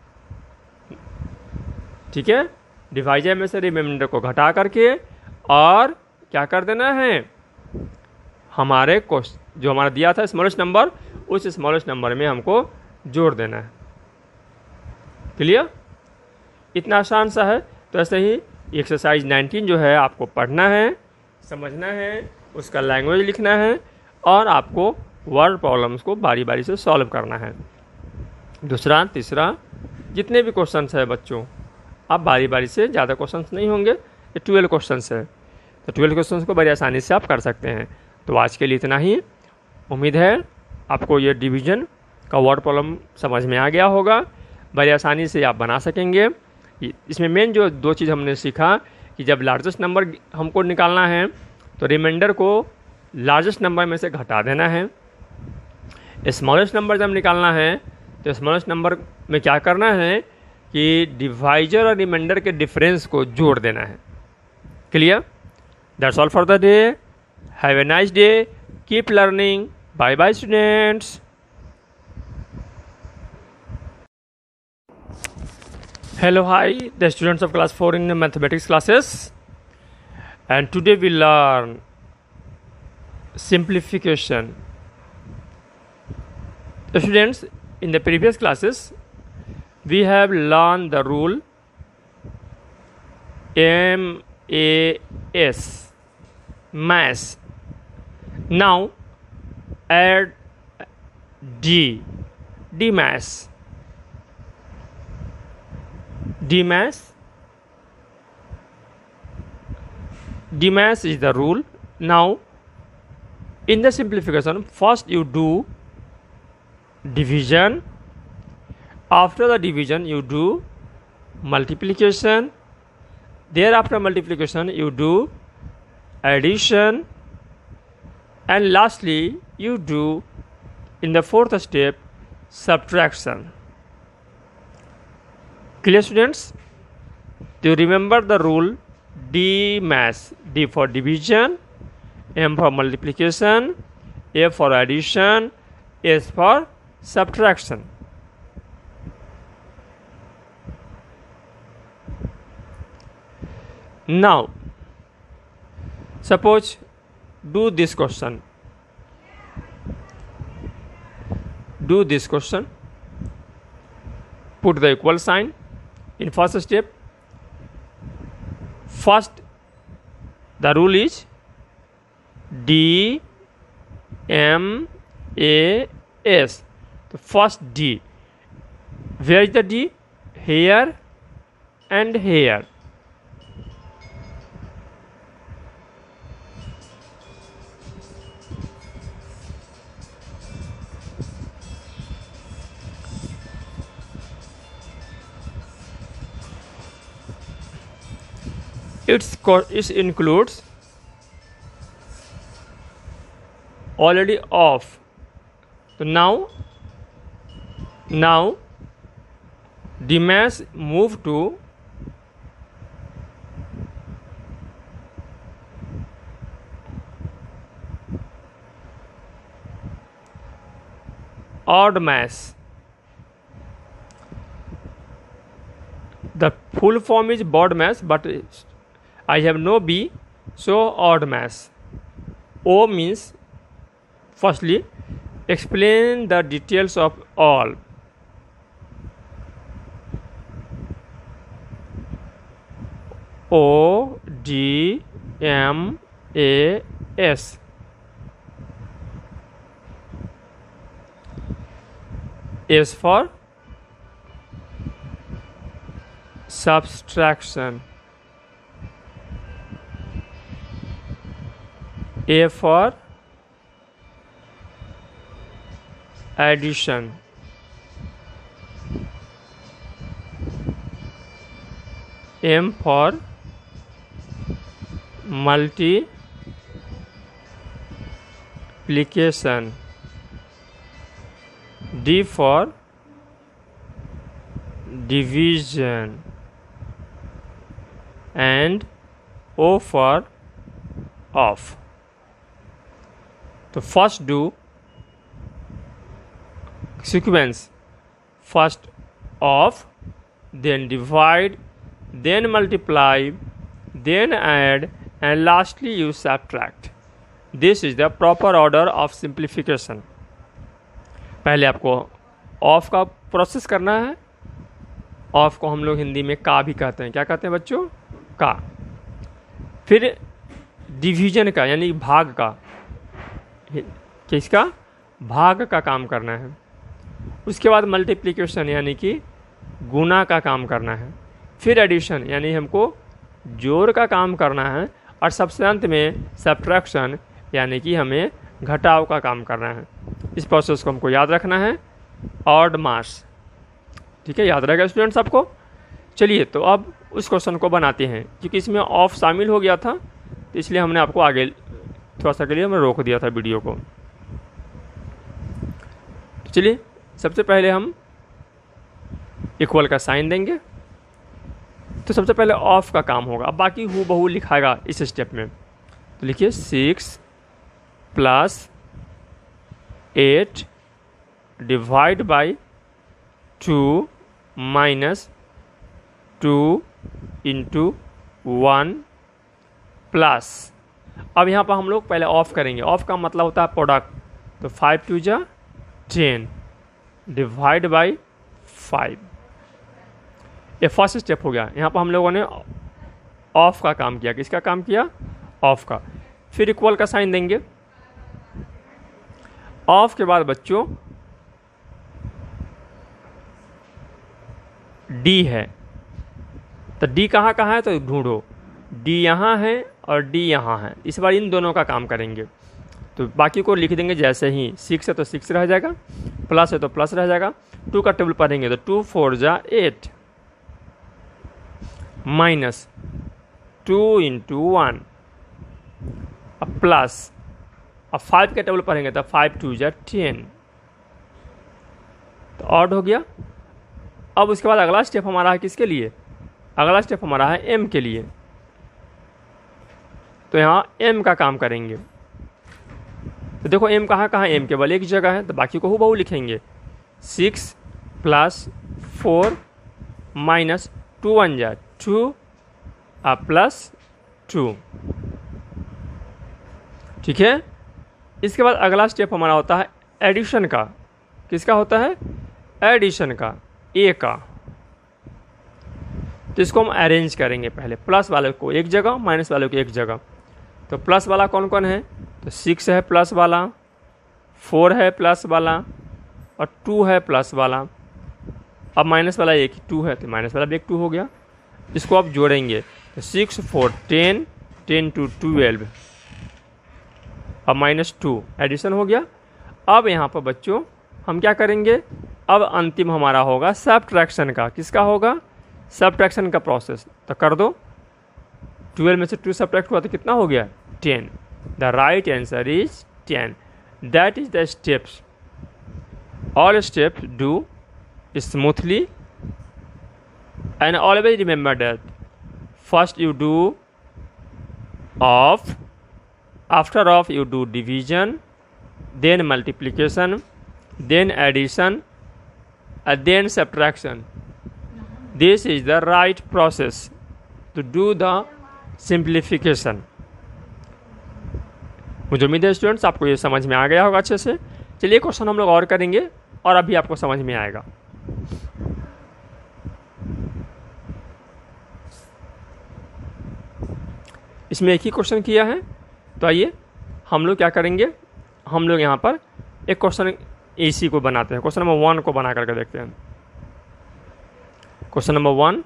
A: ठीक है, डिवाइजर में से रिमाइंडर को घटा करके और क्या कर देना है, हमारे क्वेश्चन जो हमारा दिया था स्मॉलेस्ट नंबर, उस स्मॉलेस्ट नंबर में हमको जोड़ देना है। क्लियर? इतना आसान सा है। तो ऐसे ही एक्सरसाइज 19 जो है आपको पढ़ना है, समझना है, उसका लैंग्वेज लिखना है और आपको वर्ड प्रॉब्लम्स को बारी बारी से सॉल्व करना है। दूसरा, तीसरा, जितने भी क्वेश्चंस है बच्चों, आप बारी बारी से, ज़्यादा क्वेश्चंस नहीं होंगे, ये 12 क्वेश्चंस है, तो 12 क्वेश्चंस को बड़ी आसानी से आप कर सकते हैं। तो आज के लिए इतना ही। उम्मीद है आपको ये डिवीजन का वर्ड प्रॉब्लम समझ में आ गया होगा, बड़ी आसानी से आप बना सकेंगे। इसमें मेन जो 2 चीज़ हमने सीखा कि जब लार्जेस्ट नंबर हमको निकालना है तो रिमाइंडर को लार्जेस्ट नंबर में से घटा देना है। स्मॉलेस्ट नंबर जब निकालना है तो स्मॉलेस्ट नंबर में क्या करना है कि डिवाइजर और रिमाइंडर के डिफरेंस को जोड़ देना है। Clear? That's all for the day. Have a nice day, keep learning, bye bye students. Hello, hi, the students of class 4 in the mathematics classes, and today we learn simplification. The students, in the previous classes we have learned the rule MAS, mass. Now add D mass. D mass is the rule. Now in the simplification, first you do division, after the division you do multiplication, thereafter multiplication you do addition, and lastly you do, in the 4th step, subtraction. Clear students? Do you remember the rule D mass? D for division, M for multiplication, A for addition, S for subtraction. Now suppose do this question. Put the equal sign. In first step, first the rule is D M A S. The first D. Where is the D? Here and here. It includes already off. So now the mass move to odd mass. The full form is BOD mass, but I have no B, so odd mass. O means, firstly, explain the details of all. O D M A S. S for subtraction. A for addition. M for multiplication. D for division. And O for off. तो first do sequence, first of, then divide, then multiply, then add, and lastly you subtract. This is the proper order of simplification. पहले आपको of का process करना है। Of को हम लोग हिंदी में का भी कहते हैं। क्या कहते हैं बच्चों? का। फिर डिवीजन का यानी भाग का, किसका? भाग का काम करना है। उसके बाद मल्टीप्लिकेशन यानी कि गुना का काम करना है। फिर एडिशन यानी हमको जोड़ का काम करना है। और सबसे अंत में सब्ट्रैक्शन यानी कि हमें घटाव का काम करना है। इस प्रोसेस को हमको याद रखना है। ऑड मास, ठीक है, याद रहेगा स्टूडेंट्स आपको। चलिए तो अब उस क्वेश्चन को बनाते हैं। क्योंकि इसमें ऑफ शामिल हो गया था तो इसलिए हमने आपको आगे थोड़ा सा के लिए हमने रोक दिया था वीडियो को। तो चलिए सबसे पहले हम इक्वल का साइन देंगे। तो सबसे पहले ऑफ का काम होगा। अब बाकी हूबहू लिखाएगा इस स्टेप में। तो लिखिए 6 + 8 डिवाइड बाई 2 - 2 × 1 प्लस। अब यहाँ पर हम लोग पहले ऑफ करेंगे। ऑफ का मतलब होता है प्रोडक्ट। तो 5 × 2 = 10 डिवाइड बाई 5। ये फर्स्ट स्टेप हो गया। यहाँ पर हम लोगों ने ऑफ का काम किया। किसका काम किया? ऑफ का। फिर इक्वल का साइन देंगे। ऑफ के बाद बच्चों डी है। तो डी कहाँ कहाँ है तो ढूंढो। डी यहाँ है और डी यहाँ है। इस बार इन दोनों का काम करेंगे। तो बाकी को लिख देंगे जैसे ही। 6 है तो 6 रह जाएगा, प्लस है तो प्लस रह जाएगा। 2 का टेबल पढ़ेंगे तो 2 × 4 = 8 माइनस 2 × 1 अब प्लस। अब 5 के टेबल पढ़ेंगे तो 5 × 2 = 10। तो ऑड हो गया। अब उसके बाद अगला स्टेप हमारा है किसके लिए? अगला स्टेप हमारा है एम के लिए। तो यहाँ एम का काम करेंगे। तो देखो एम कहाँ कहाँ? एम केवल एक जगह है तो बाकी को हूबहू लिखेंगे। 6 + 4 - 2 × 1 = 2 प्लस 2। ठीक है। इसके बाद अगला स्टेप हमारा होता है एडिशन का। किसका होता है? एडिशन का, ए का। तो इसको हम अरेंज करेंगे। पहले प्लस वाले को एक जगह, माइनस वाले को एक जगह। तो प्लस वाला कौन कौन है? तो 6 है प्लस वाला, 4 है प्लस वाला और 2 है प्लस वाला। अब माइनस वाला एक 2 है तो माइनस वाला भी एक 2 हो गया। इसको अब जोड़ेंगे तो 6 × 4 = 10, 10 × 2 = 12 अब -2 एडिशन हो गया। अब यहाँ पर बच्चों हम क्या करेंगे? अब अंतिम हमारा होगा सब्ट्रैक्शन का। किसका होगा? सब्ट्रैक्शन का प्रोसेस। तो कर दो। 12 में से 2 सब्ट्रैक्ट हुआ तो कितना हो गया? 10। The right answer is 10। That is the steps. All steps do smoothly and always remember that first you do of, after of you do division, then multiplication, then addition, and then subtraction. This is the right process to do the simplification. मुझे उम्मीद है students आपको ये समझ में आ गया होगा अच्छे से। चलिए क्वेश्चन हम लोग और करेंगे और अभी आपको समझ में आएगा। इसमें एक ही क्वेश्चन किया है। तो आइए हम लोग क्या करेंगे? हम लोग यहाँ पर एक क्वेश्चन इसी को बनाते हैं। क्वेश्चन नंबर 1 को बना करके देखते हैं। Question number 1,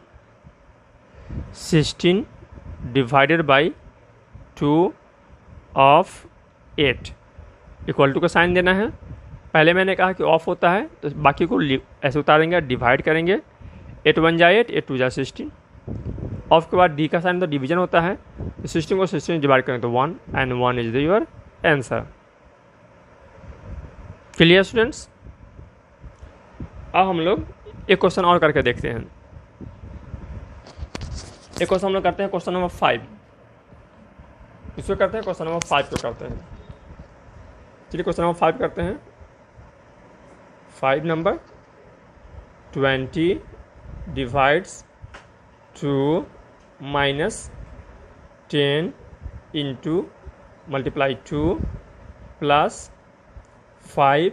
A: 16 divided by 2 of 8 equal to का साइन देना है। पहले मैंने कहा कि ऑफ होता है तो बाकी को ऐसे उतारेंगे, डिवाइड करेंगे। 8 × 1 = 8, 8 × 2 = 16। ऑफ के बाद डी का साइन तो डिवीजन होता है। तो 16 को 16 डिवाइड करें तो 1 and 1 is your answer. Clear students? अब हम लोग एक क्वेश्चन और करके देखते हैं। एक क्वेश्चन हम लोग करते हैं क्वेश्चन नंबर 5। इसको करते हैं क्वेश्चन नंबर 5 को करते हैं। चलिए क्वेश्चन नंबर 5 करते हैं। 5 number 20 divides 2 minus 10 into multiply 2 plus 5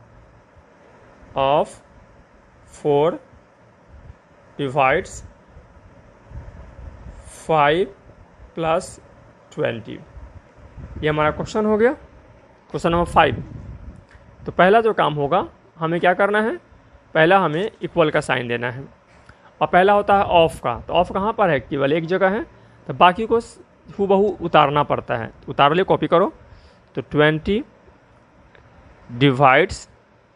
A: of 4 divides 5 plus 20। ये हमारा क्वेश्चन हो गया, क्वेश्चन नंबर 5। तो पहला जो काम होगा, हमें क्या करना है, पहला हमें इक्वल का साइन देना है, और पहला होता है ऑफ का। तो ऑफ कहाँ पर है, केवल एक जगह है, तो बाकी को हूबहू उतारना पड़ता है। उतार ले, कॉपी करो। तो 20 divides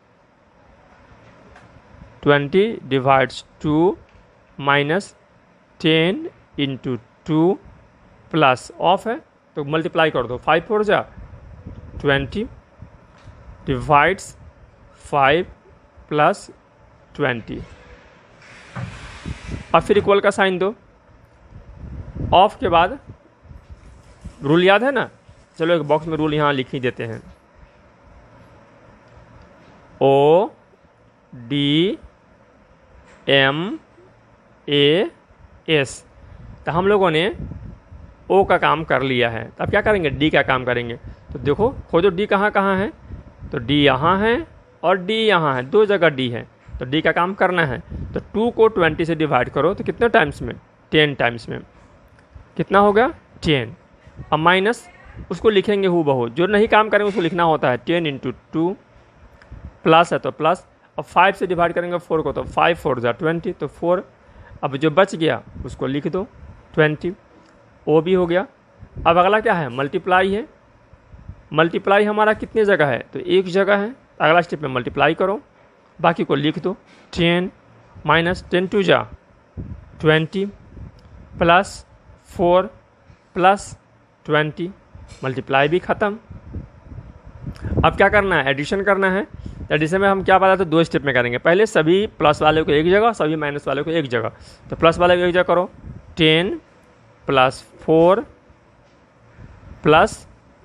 A: 2 minus 10 into 2 plus of है तो मल्टीप्लाई कर दो, 5 4 जा 20 डिवाइड्स 5 प्लस 20। अब फिर इक्वल का साइन दो। ऑफ के बाद रूल याद है ना, चलो एक बॉक्स में रूल यहाँ लिख ही देते हैं। O D M A S। तो हम लोगों ने O का काम कर लिया है, तो अब क्या करेंगे, D का काम करेंगे। तो देखो खोजो D कहाँ कहाँ है, तो D यहाँ है और D यहाँ है, दो जगह D है, तो D का काम करना है। तो 2 को 20 से डिवाइड करो तो कितने टाइम्स में, 10 टाइम्स में, कितना हो गया 10। अब माइनस उसको लिखेंगे हूबहू, जो नहीं काम करेंगे उसको लिखना होता है 10 इंटू 2 प्लस है तो प्लस। अब 5 से डिवाइड करेंगे 4 को, तो 5 4 जा 20, तो 4। अब जो बच गया उसको लिख दो 20, वो भी हो गया। अब अगला क्या है, मल्टीप्लाई है। मल्टीप्लाई हमारा कितनी जगह है, तो एक जगह है। अगला स्टेप में मल्टीप्लाई करो, बाकी को लिख दो 10 माइनस 10 2 जा 20 प्लस 4 प्लस 20, मल्टीप्लाई भी ख़त्म। अब क्या करना है, एडिशन करना है। एडिशन में हम क्या पता, तो 2 स्टेप में करेंगे। पहले सभी प्लस वाले को एक जगह, सभी माइनस वाले को एक जगह। तो प्लस वाले को एक जगह करो, 10 प्लस 4 प्लस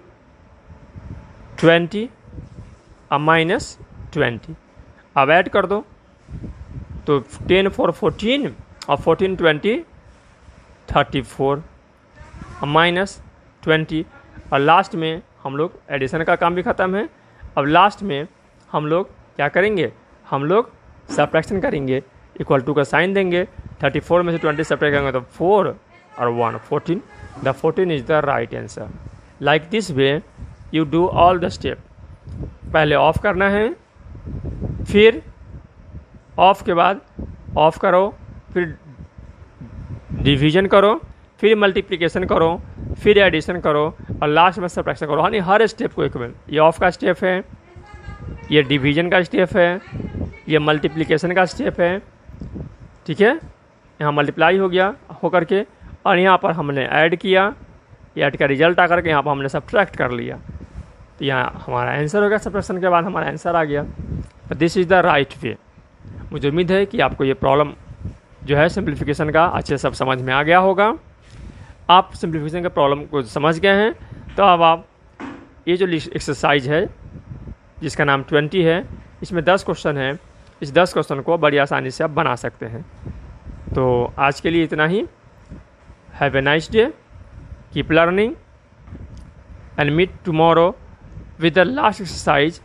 A: 20 अब माइनस 20। अब ऐड कर दो, तो 10 4 14 और 14 20 34 अब माइनस 20। और लास्ट में हम लोग एडिशन का काम भी ख़त्म है। अब लास्ट में हम लोग क्या करेंगे, हम लोग सब्ट्रैक्शन करेंगे, इक्वल टू का साइन देंगे। 34 में से 20 सब्ट्रैक्ट करेंगे तो 4 और 1 14। The 14 is the right answer. Like this way you do all the step. पहले ऑफ करना है, फिर ऑफ के बाद ऑफ करो, फिर डिवीजन करो, फिर मल्टीप्लिकेशन करो, फिर एडिशन करो और लास्ट में सब्ट्रैक्शन करो। यानी हर स्टेप को इक्वल, ये ऑफ का स्टेप है, ये डिवीजन का स्टेप है, ये मल्टीप्लिकेशन का स्टेप है, ठीक है। यहाँ मल्टीप्लाई हो गया होकर के, और यहाँ पर हमने ऐड किया, ये ऐड का रिजल्ट आकर के यहाँ पर हमने सब्ट्रैक्ट कर लिया। तो यहाँ हमारा आंसर हो गया, सब्ट्रैक्शन के बाद हमारा आंसर आ गया। तो this is the right way. मुझे उम्मीद है कि आपको ये प्रॉब्लम जो है सिंप्लीफिकेशन का अच्छे सब समझ में आ गया होगा। आप सिंप्लीफिकेशन के प्रॉब्लम को समझ गए हैं, तो अब आप ये जो एक्सरसाइज है जिसका नाम 20 है, इसमें 10 क्वेश्चन है। इस 10 क्वेश्चन को बड़ी आसानी से आप बना सकते हैं। तो आज के लिए इतना ही। Have a nice day, keep learning and meet tomorrow with the last exercise.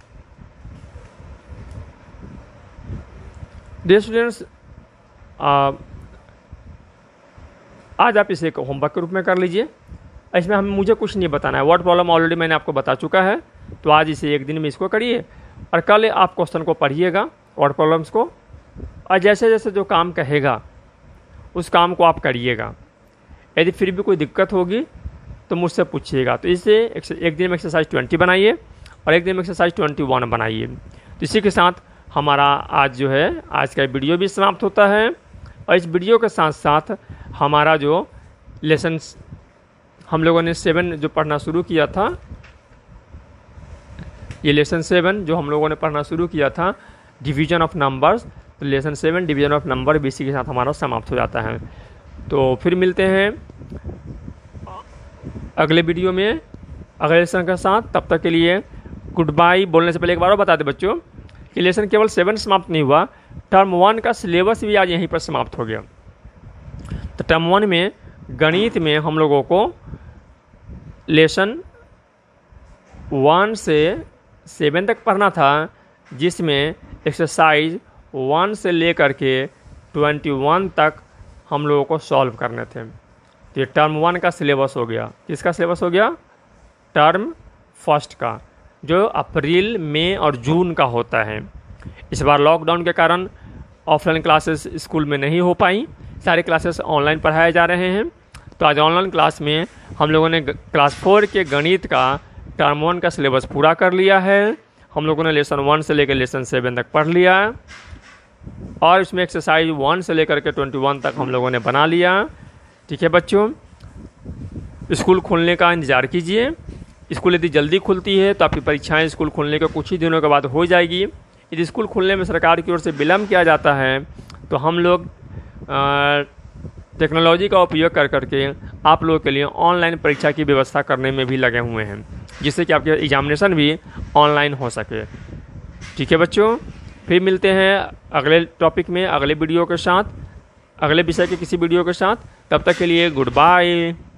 A: Dear students, आज आप इसे एक होमवर्क के रूप में कर लीजिए। इसमें मुझे कुछ नहीं बताना है, वर्ड प्रॉब्लम ऑलरेडी मैंने आपको बता चुका है। तो आज इसे एक दिन में इसको करिए और कल आप क्वेश्चन को पढ़िएगा, वर्ड प्रॉब्लम्स को, और जैसे जैसे जो काम कहेगा उस काम को आप करिएगा। यदि फिर भी कोई दिक्कत होगी तो मुझसे पूछिएगा। तो इसे एक दिन में एक्सरसाइज 20 बनाइए और एक दिन में एक्सरसाइज 21 बनाइए। तो इसी के साथ हमारा आज जो है, आज का वीडियो भी समाप्त होता है। और इस वीडियो के साथ साथ हमारा जो लेसन हम लोगों ने 7 जो पढ़ना शुरू किया था, ये लेसन 7 जो हम लोगों ने पढ़ना शुरू किया था, डिवीजन ऑफ नंबर्स, तो लेसन 7 डिवीजन ऑफ नंबर भी इसी के साथ हमारा समाप्त हो जाता है। तो फिर मिलते हैं अगले वीडियो में अगले लेसन के साथ। तब तक के लिए गुड बाय। बोलने से पहले एक बार और बता दें बच्चों कि लेसन केवल 7 समाप्त नहीं हुआ, टर्म 1 का सिलेबस भी आज यहीं पर समाप्त हो गया। तो टर्म 1 में गणित में हम लोगों को लेसन 1 से 7 तक पढ़ना था, जिसमें एक्सरसाइज 1 से लेकर के 21 तक हम लोगों को सॉल्व करने थे। तो ये टर्म 1 का सिलेबस हो गया। किसका सिलेबस हो गया? टर्म फर्स्ट का, जो अप्रैल, मई और जून का होता है। इस बार लॉकडाउन के कारण ऑफलाइन क्लासेस स्कूल में नहीं हो पाई, सारे क्लासेस ऑनलाइन पढ़ाए जा रहे हैं। तो आज ऑनलाइन क्लास में हम लोगों ने क्लास 4 के गणित का टर्म 1 का सिलेबस पूरा कर लिया है। हम लोगों ने लेसन 1 से लेकर लेसन 7 तक पढ़ लिया, और इसमें एक्सरसाइज 1 से लेकर के 21 तक हम लोगों ने बना लिया। ठीक है बच्चों, स्कूल खुलने का इंतज़ार कीजिए। स्कूल यदि जल्दी खुलती है तो आपकी परीक्षाएं स्कूल खुलने के कुछ ही दिनों के बाद हो जाएगी। यदि स्कूल खुलने में सरकार की ओर से विलम्ब किया जाता है तो हम लोग टेक्नोलॉजी का उपयोग कर करके आप लोगों के लिए ऑनलाइन परीक्षा की व्यवस्था करने में भी लगे हुए हैं, जिससे कि आपके एग्जामिनेशन भी ऑनलाइन हो सके। ठीक है बच्चों, फिर मिलते हैं अगले टॉपिक में, अगले वीडियो के साथ, अगले विषय के किसी वीडियो के साथ। तब तक के लिए गुड बाय।